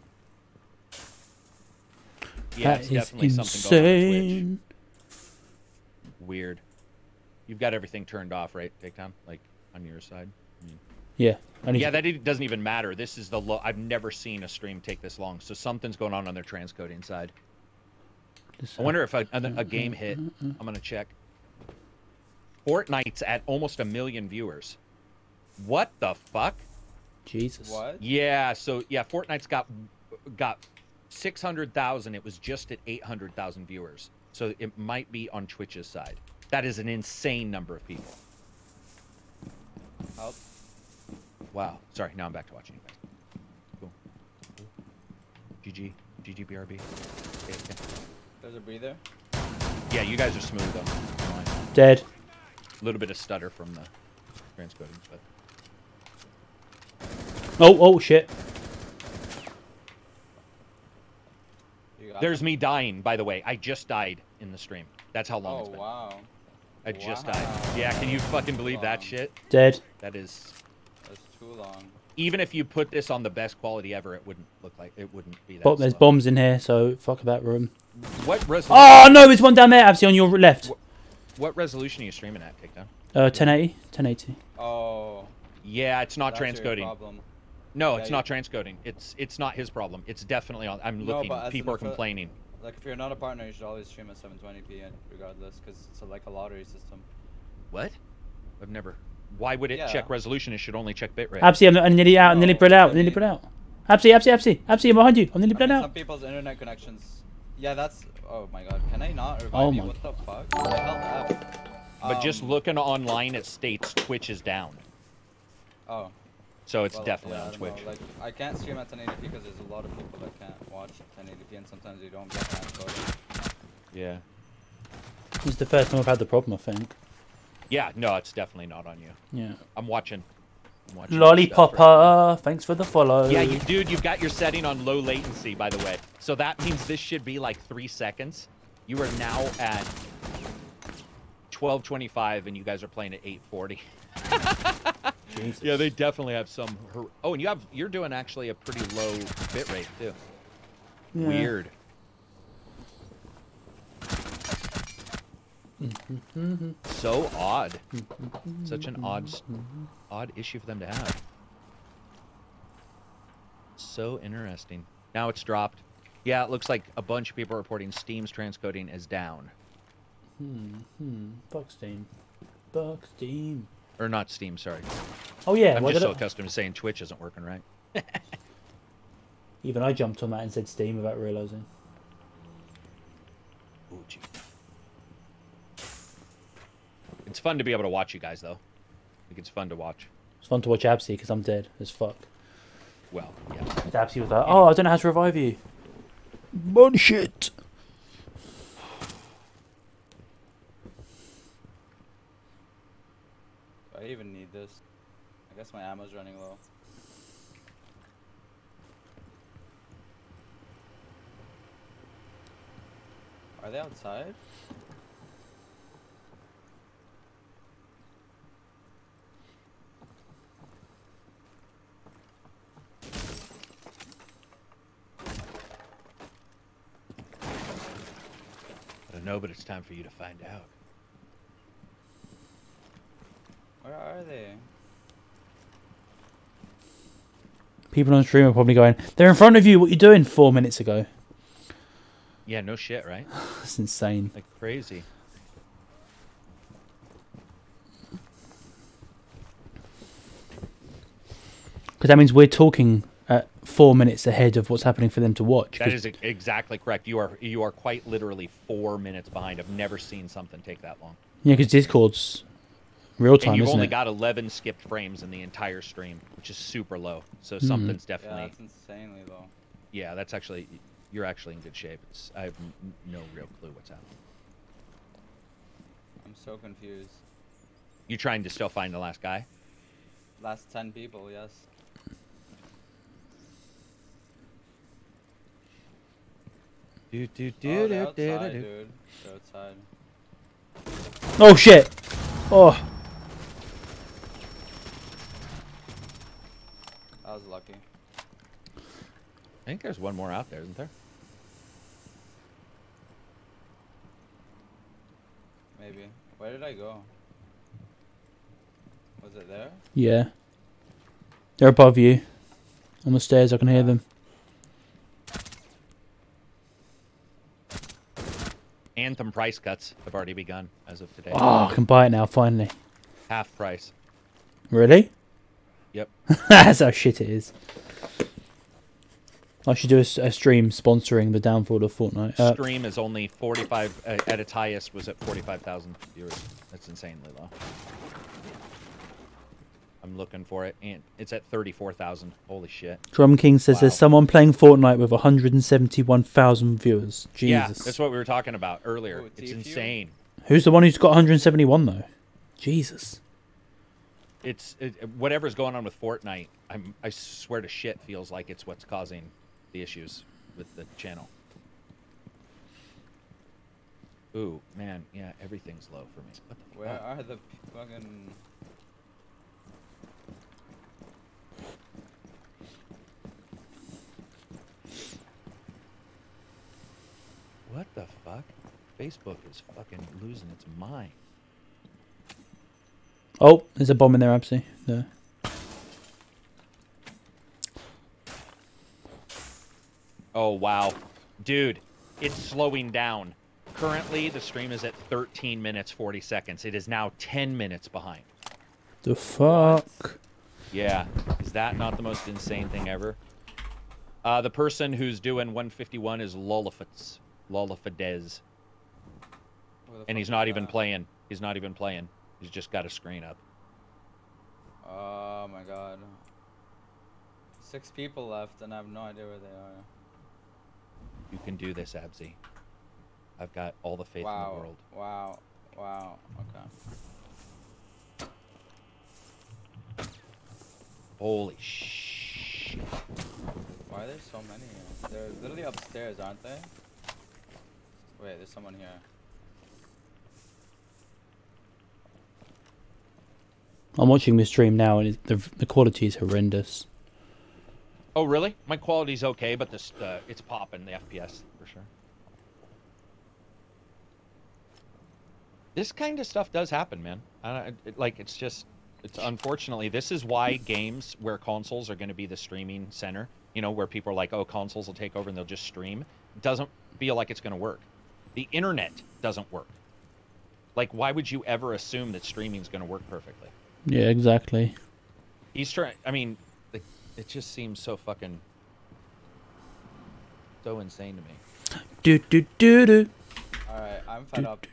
Yeah, That it's is definitely something going on on Twitch. insane. Weird. You've got everything turned off, right, Takedown? Like on your side. I mean, Yeah. I need yeah, to- that it doesn't even matter. This is the low. I've never seen a stream take this long. So something's going on on their transcoding side. this- I wonder if a, a, a game hit. I'm gonna check. Fortnite's at almost a million viewers. What the fuck? Jesus. What? Yeah, so yeah, Fortnite's got got six hundred thousand. It was just at eight hundred thousand viewers. So it might be on Twitch's side. That is an insane number of people. Help. Wow. Sorry, now I'm back to watching you guys. Cool. Cool. G G. G G B R B. Okay, okay. There's a breather. Yeah, you guys are smooth though. Fine. Dead. A little bit of stutter from the transcoding, but Oh, oh, shit. You got There's him? me dying, by the way. I just died in the stream. That's how long Oh it's been. wow. I just Wow. died. Yeah, can you fucking believe that Wow. shit? Dead. That is... That's too long. Even if you put this on the best quality ever, it wouldn't look like... It wouldn't be that But there's slow. bombs in here, so fuck that room. What resolution... Oh, no, there's one down there, Absy, on your left. What resolution are you streaming at, Takedown? Uh, ten eighty? ten eighty. Oh. Yeah, it's not That's your transcoding. problem. No, Yeah, it's you- not transcoding. It's it's not his problem. It's definitely on. I'm No, looking. but as People an are affili- complaining. Like if you're not a partner, you should always stream at seven twenty p regardless, because it's a, like a lottery system. What? I've never. Why would it Yeah. check resolution? It should only check bitrate. Absy, I'm, I'm nearly out. I'm nearly No, bled out. I'm I nearly mean- bled out. Absy, Absy, Absy. Absy, I'm behind you. I'm nearly I bled mean, out. some people's internet connections. Yeah, that's. Oh my god, can I not revive Oh you? my- What the fuck? I held F. But just Um, looking online, it states Twitch is down. Oh. So it's Well, definitely yeah, I on don't Twitch. know, Like, I can't stream at ten eighty p because there's a lot of people that can't watch ten eighty p, and sometimes you don't get transcoding. Yeah. This is the first time I've had the problem, I think. Yeah. No, it's definitely not on you. Yeah. I'm watching. I'm watching your stuff right now. Lollipopper, thanks for the follow. Yeah, you, dude, you've got your setting on low latency, by the way. So that means this should be like three seconds. You are now at twelve twenty-five, and you guys are playing at eight forty. Jesus. Yeah, they definitely have some. Her oh, and you have you're doing actually a pretty low bit rate too. Yeah. Weird. So odd. Such an odd, s- odd issue for them to have. So interesting. Now it's dropped. Yeah, it looks like a bunch of people are reporting Steam's transcoding is down. Hmm, hmm. Fuck Steam. Fuck Steam. Or not Steam, sorry. Oh, yeah. I'm why just did so I- accustomed to saying Twitch isn't working right. Even I jumped on that and said Steam without realising. Ooh, gee. It's fun to be able to watch you guys, though. I think it's fun to watch. It's fun to watch Absy because I'm dead as fuck. Well, yeah. Absy was like, oh, I don't know how to revive you. Bullshit. Do I even need this? I guess my ammo's running low. Are they outside? I don't know, but it's time for you to find out. Where are they? People on stream are probably going, they're in front of you. What you doing four minutes ago? Yeah, no shit, right? That's insane. Like crazy. Because that means we're talking at four minutes ahead of what's happening for them to watch. That 'cause- is e- exactly correct. You are you are quite literally four minutes behind. I've never seen something take that long. Yeah, because Discord's real And time, you've isn't only it? got eleven skipped frames in the entire stream, which is super low. So Hmm. something's Yeah, definitely that's insanely low. yeah. That's actually you're actually in good shape. It's I have n- n- no real clue what's happening. I'm so confused. You trying to still find the last guy? Last ten people, yes. Do do Oh, they're outside, dude. They're outside. Oh, shit. Oh. That was lucky. I think there's one more out there, isn't there? Maybe. Where did I go? Was it there? Yeah. They're above you. On the stairs, I can hear Yeah. them. Anthem price cuts have already begun as of today. Oh, I can buy it now, finally. Half price. Really? Yep. That's how shit it is. I should do a, s- a stream sponsoring the downfall of Fortnite. Uh, Stream is only forty-five uh, at its highest was at forty-five thousand viewers. That's insanely low. I'm looking for it, and it's at thirty-four thousand. Holy shit! Drum King says Wow. there's someone playing Fortnite with one hundred seventy-one thousand viewers. Jesus. Yeah, that's what we were talking about earlier. Ooh, It's T F U? insane. Who's the one who's got one hundred seventy-one though? Jesus. it's it, whatever's going on with Fortnite. I'm I swear to shit, feels like it's what's causing the issues with the channel. Ooh, man, yeah, everything's low for me. What the Where fuck? are the fucking? What the fuck? Facebook is fucking losing its mind. Oh, there's a bomb in there, Absy. There. Oh, wow. Dude, it's slowing down. Currently, the stream is at thirteen minutes, forty seconds. It is now ten minutes behind. The fuck? Yeah. Is that not the most insane thing ever? Uh, the person who's doing one fifty-one is Lolifits. Lolifidez. Where the And fuck he's is not even that? playing. He's not even playing. He's just got a screen up. Oh my god. Six people left, and I have no idea where they are. You can do this, Absy. I've got all the faith Wow. in the world. Wow. Wow. Okay. Holy shit. Why are there so many? They're literally upstairs, aren't they? Wait, there's someone here. I'm watching this stream now, and it, the the quality is horrendous. Oh, really? My quality's okay, but this uh, it's popping the F P S for sure. This kind of stuff does happen, man. I, it, like, it's just, it's unfortunately, this is why games where consoles are going to be the streaming center, you know, where people are like, oh, consoles will take over and they'll just stream, doesn't feel like it's going to work. The internet doesn't work. Like, why would you ever assume that streaming is going to work perfectly? Yeah, exactly. He's trying, I mean, like, it just seems so fucking, so insane to me. Do do do do. Alright, I'm fed Do, up.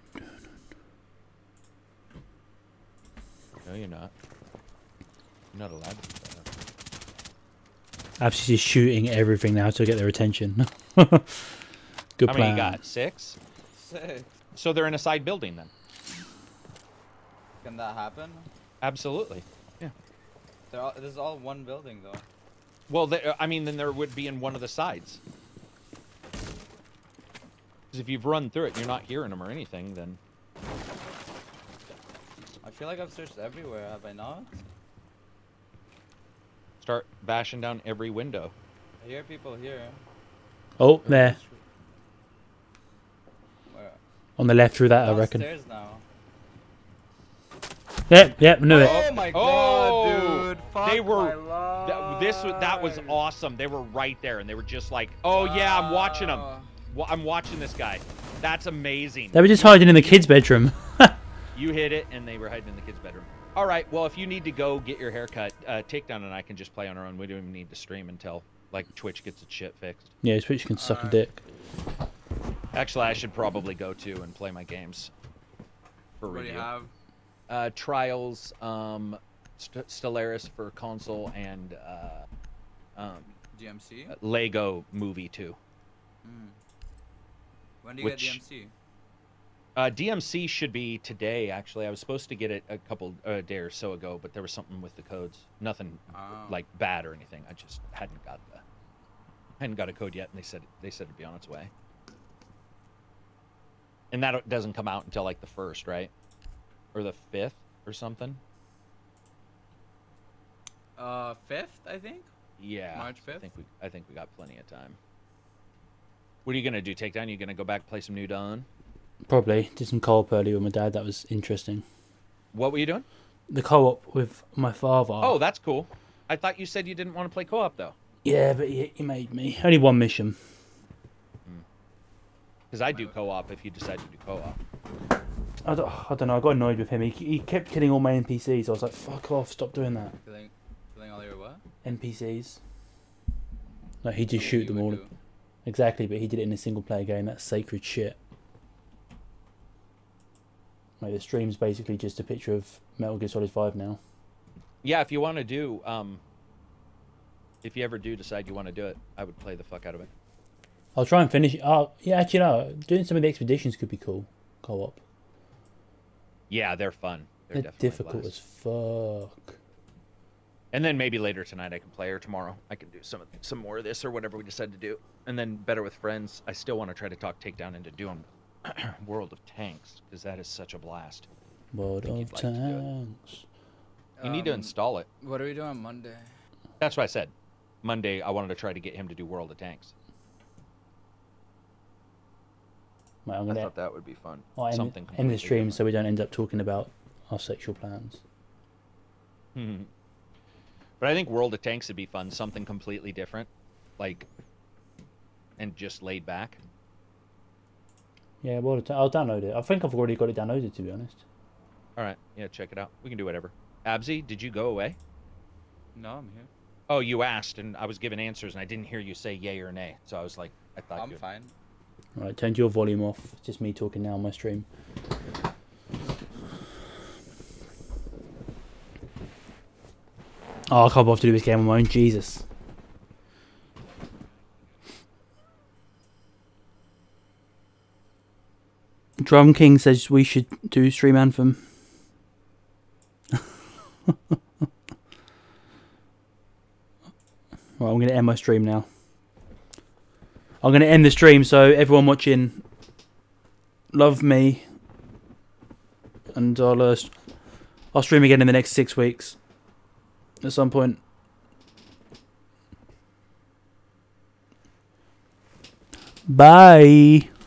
No, you're not. You're not allowed to do that. Absy's just shooting everything now to get their attention. Good How plan. many you got? Six? Six. So they're in a side building then? Can that happen? Absolutely. Yeah. They're all, this is all one building, though. Well, they, I mean, then there would be in one of the sides. Because if you've run through it and you're not hearing them or anything, then... I feel like I've searched everywhere, have I not? Start bashing down every window. I hear people here. Oh, there. Where? On the left through that, I reckon. Downstairs now. Yep, yep, knew it. Oh my Oh, god, dude! Fuck they were- my That, this was- that was life. awesome. They were right there, and they were just like, "Oh yeah, I'm watching them. Ah. Well, I'm watching this guy. That's amazing." They were just hiding in the kids' bedroom. You hit it, and they were hiding in the kid's bedroom. All right. Well, if you need to go get your haircut, uh, Takedown and I can just play on our own. We don't even need to stream until like Twitch gets its shit fixed. Yeah, Twitch can suck a Alright. dick. Actually, I should probably go too and play my games for What do you review. have? Uh, Trials, um, St Stellaris for console, and uh, um, D M C? Lego Movie two. Mm. When do you Which- get D M C? Uh, D M C should be today, actually. I was supposed to get it a couple a day or so ago, but there was something with the codes. Nothing Oh. like bad or anything. I just hadn't got the hadn't got a code yet, and they said they said it'd be on its way. And that doesn't come out until like the first, right? Or the fifth or something. Uh, fifth, I think. Yeah. March I fifth? think we I think we got plenty of time. What are you gonna do? Takedown? You gonna go back play some New Dawn? Probably. Did some co-op earlier with my dad. That was interesting. What were you doing? The co-op with my father. Oh, that's cool. I thought you said you didn't want to play co-op though. Yeah, but he, he made me. Only one mission. Because I do co-op if you decide to do co-op. I don't, I don't know. I got annoyed with him. He, he kept killing all my N P Cs. I was like, fuck off. Stop doing that. Killing, killing all your what? N P Cs. Like, he just What shoot you them would all. do. Exactly, but he did it in a single player game. That's sacred shit. Like, the stream's basically just a picture of Metal Gear Solid five now. Yeah, if you want to do, um, if you ever do decide you want to do it, I would play the fuck out of it. I'll try and finish it. Oh, yeah, actually, no. Doing some of the expeditions could be cool. Co-op. Yeah, they're fun. They're, They're definitely difficult blast. as fuck. And then maybe later tonight I can play, or tomorrow I can do some of, some more of this or whatever we decide to do. And then Better with Friends, I still want to try to talk Takedown into doing World of Tanks, because that is such a blast. World think of you'd like to do it. Tanks. You need to Um, install it. What are we doing on Monday? That's what I said. Monday, I wanted to try to get him to do World of Tanks. Right, I'm I gonna thought that would be fun. I'll end, Something end the completely stream different. so we don't end up talking about our sexual plans. Hmm. But I think World of Tanks would be fun. Something completely different, like, and just laid back. Yeah, well, I'll download it. I think I've already got it downloaded, to be honest. All right, yeah, check it out. We can do whatever. Absy, did you go away? No, I'm here. Oh, you asked, and I was giving answers, and I didn't hear you say yay or nay. So I was like, I thought I'm you. fine. Right, turn your volume off. It's just me talking now on my stream. Oh, I can't bother to do this game on my own. Jesus. Drum King says we should do Stream Anthem. Right, I'm going to end my stream now. I'm going to end the stream, so everyone watching, love me. And I'll, uh, I'll stream again in the next six weeks. At some point. Bye.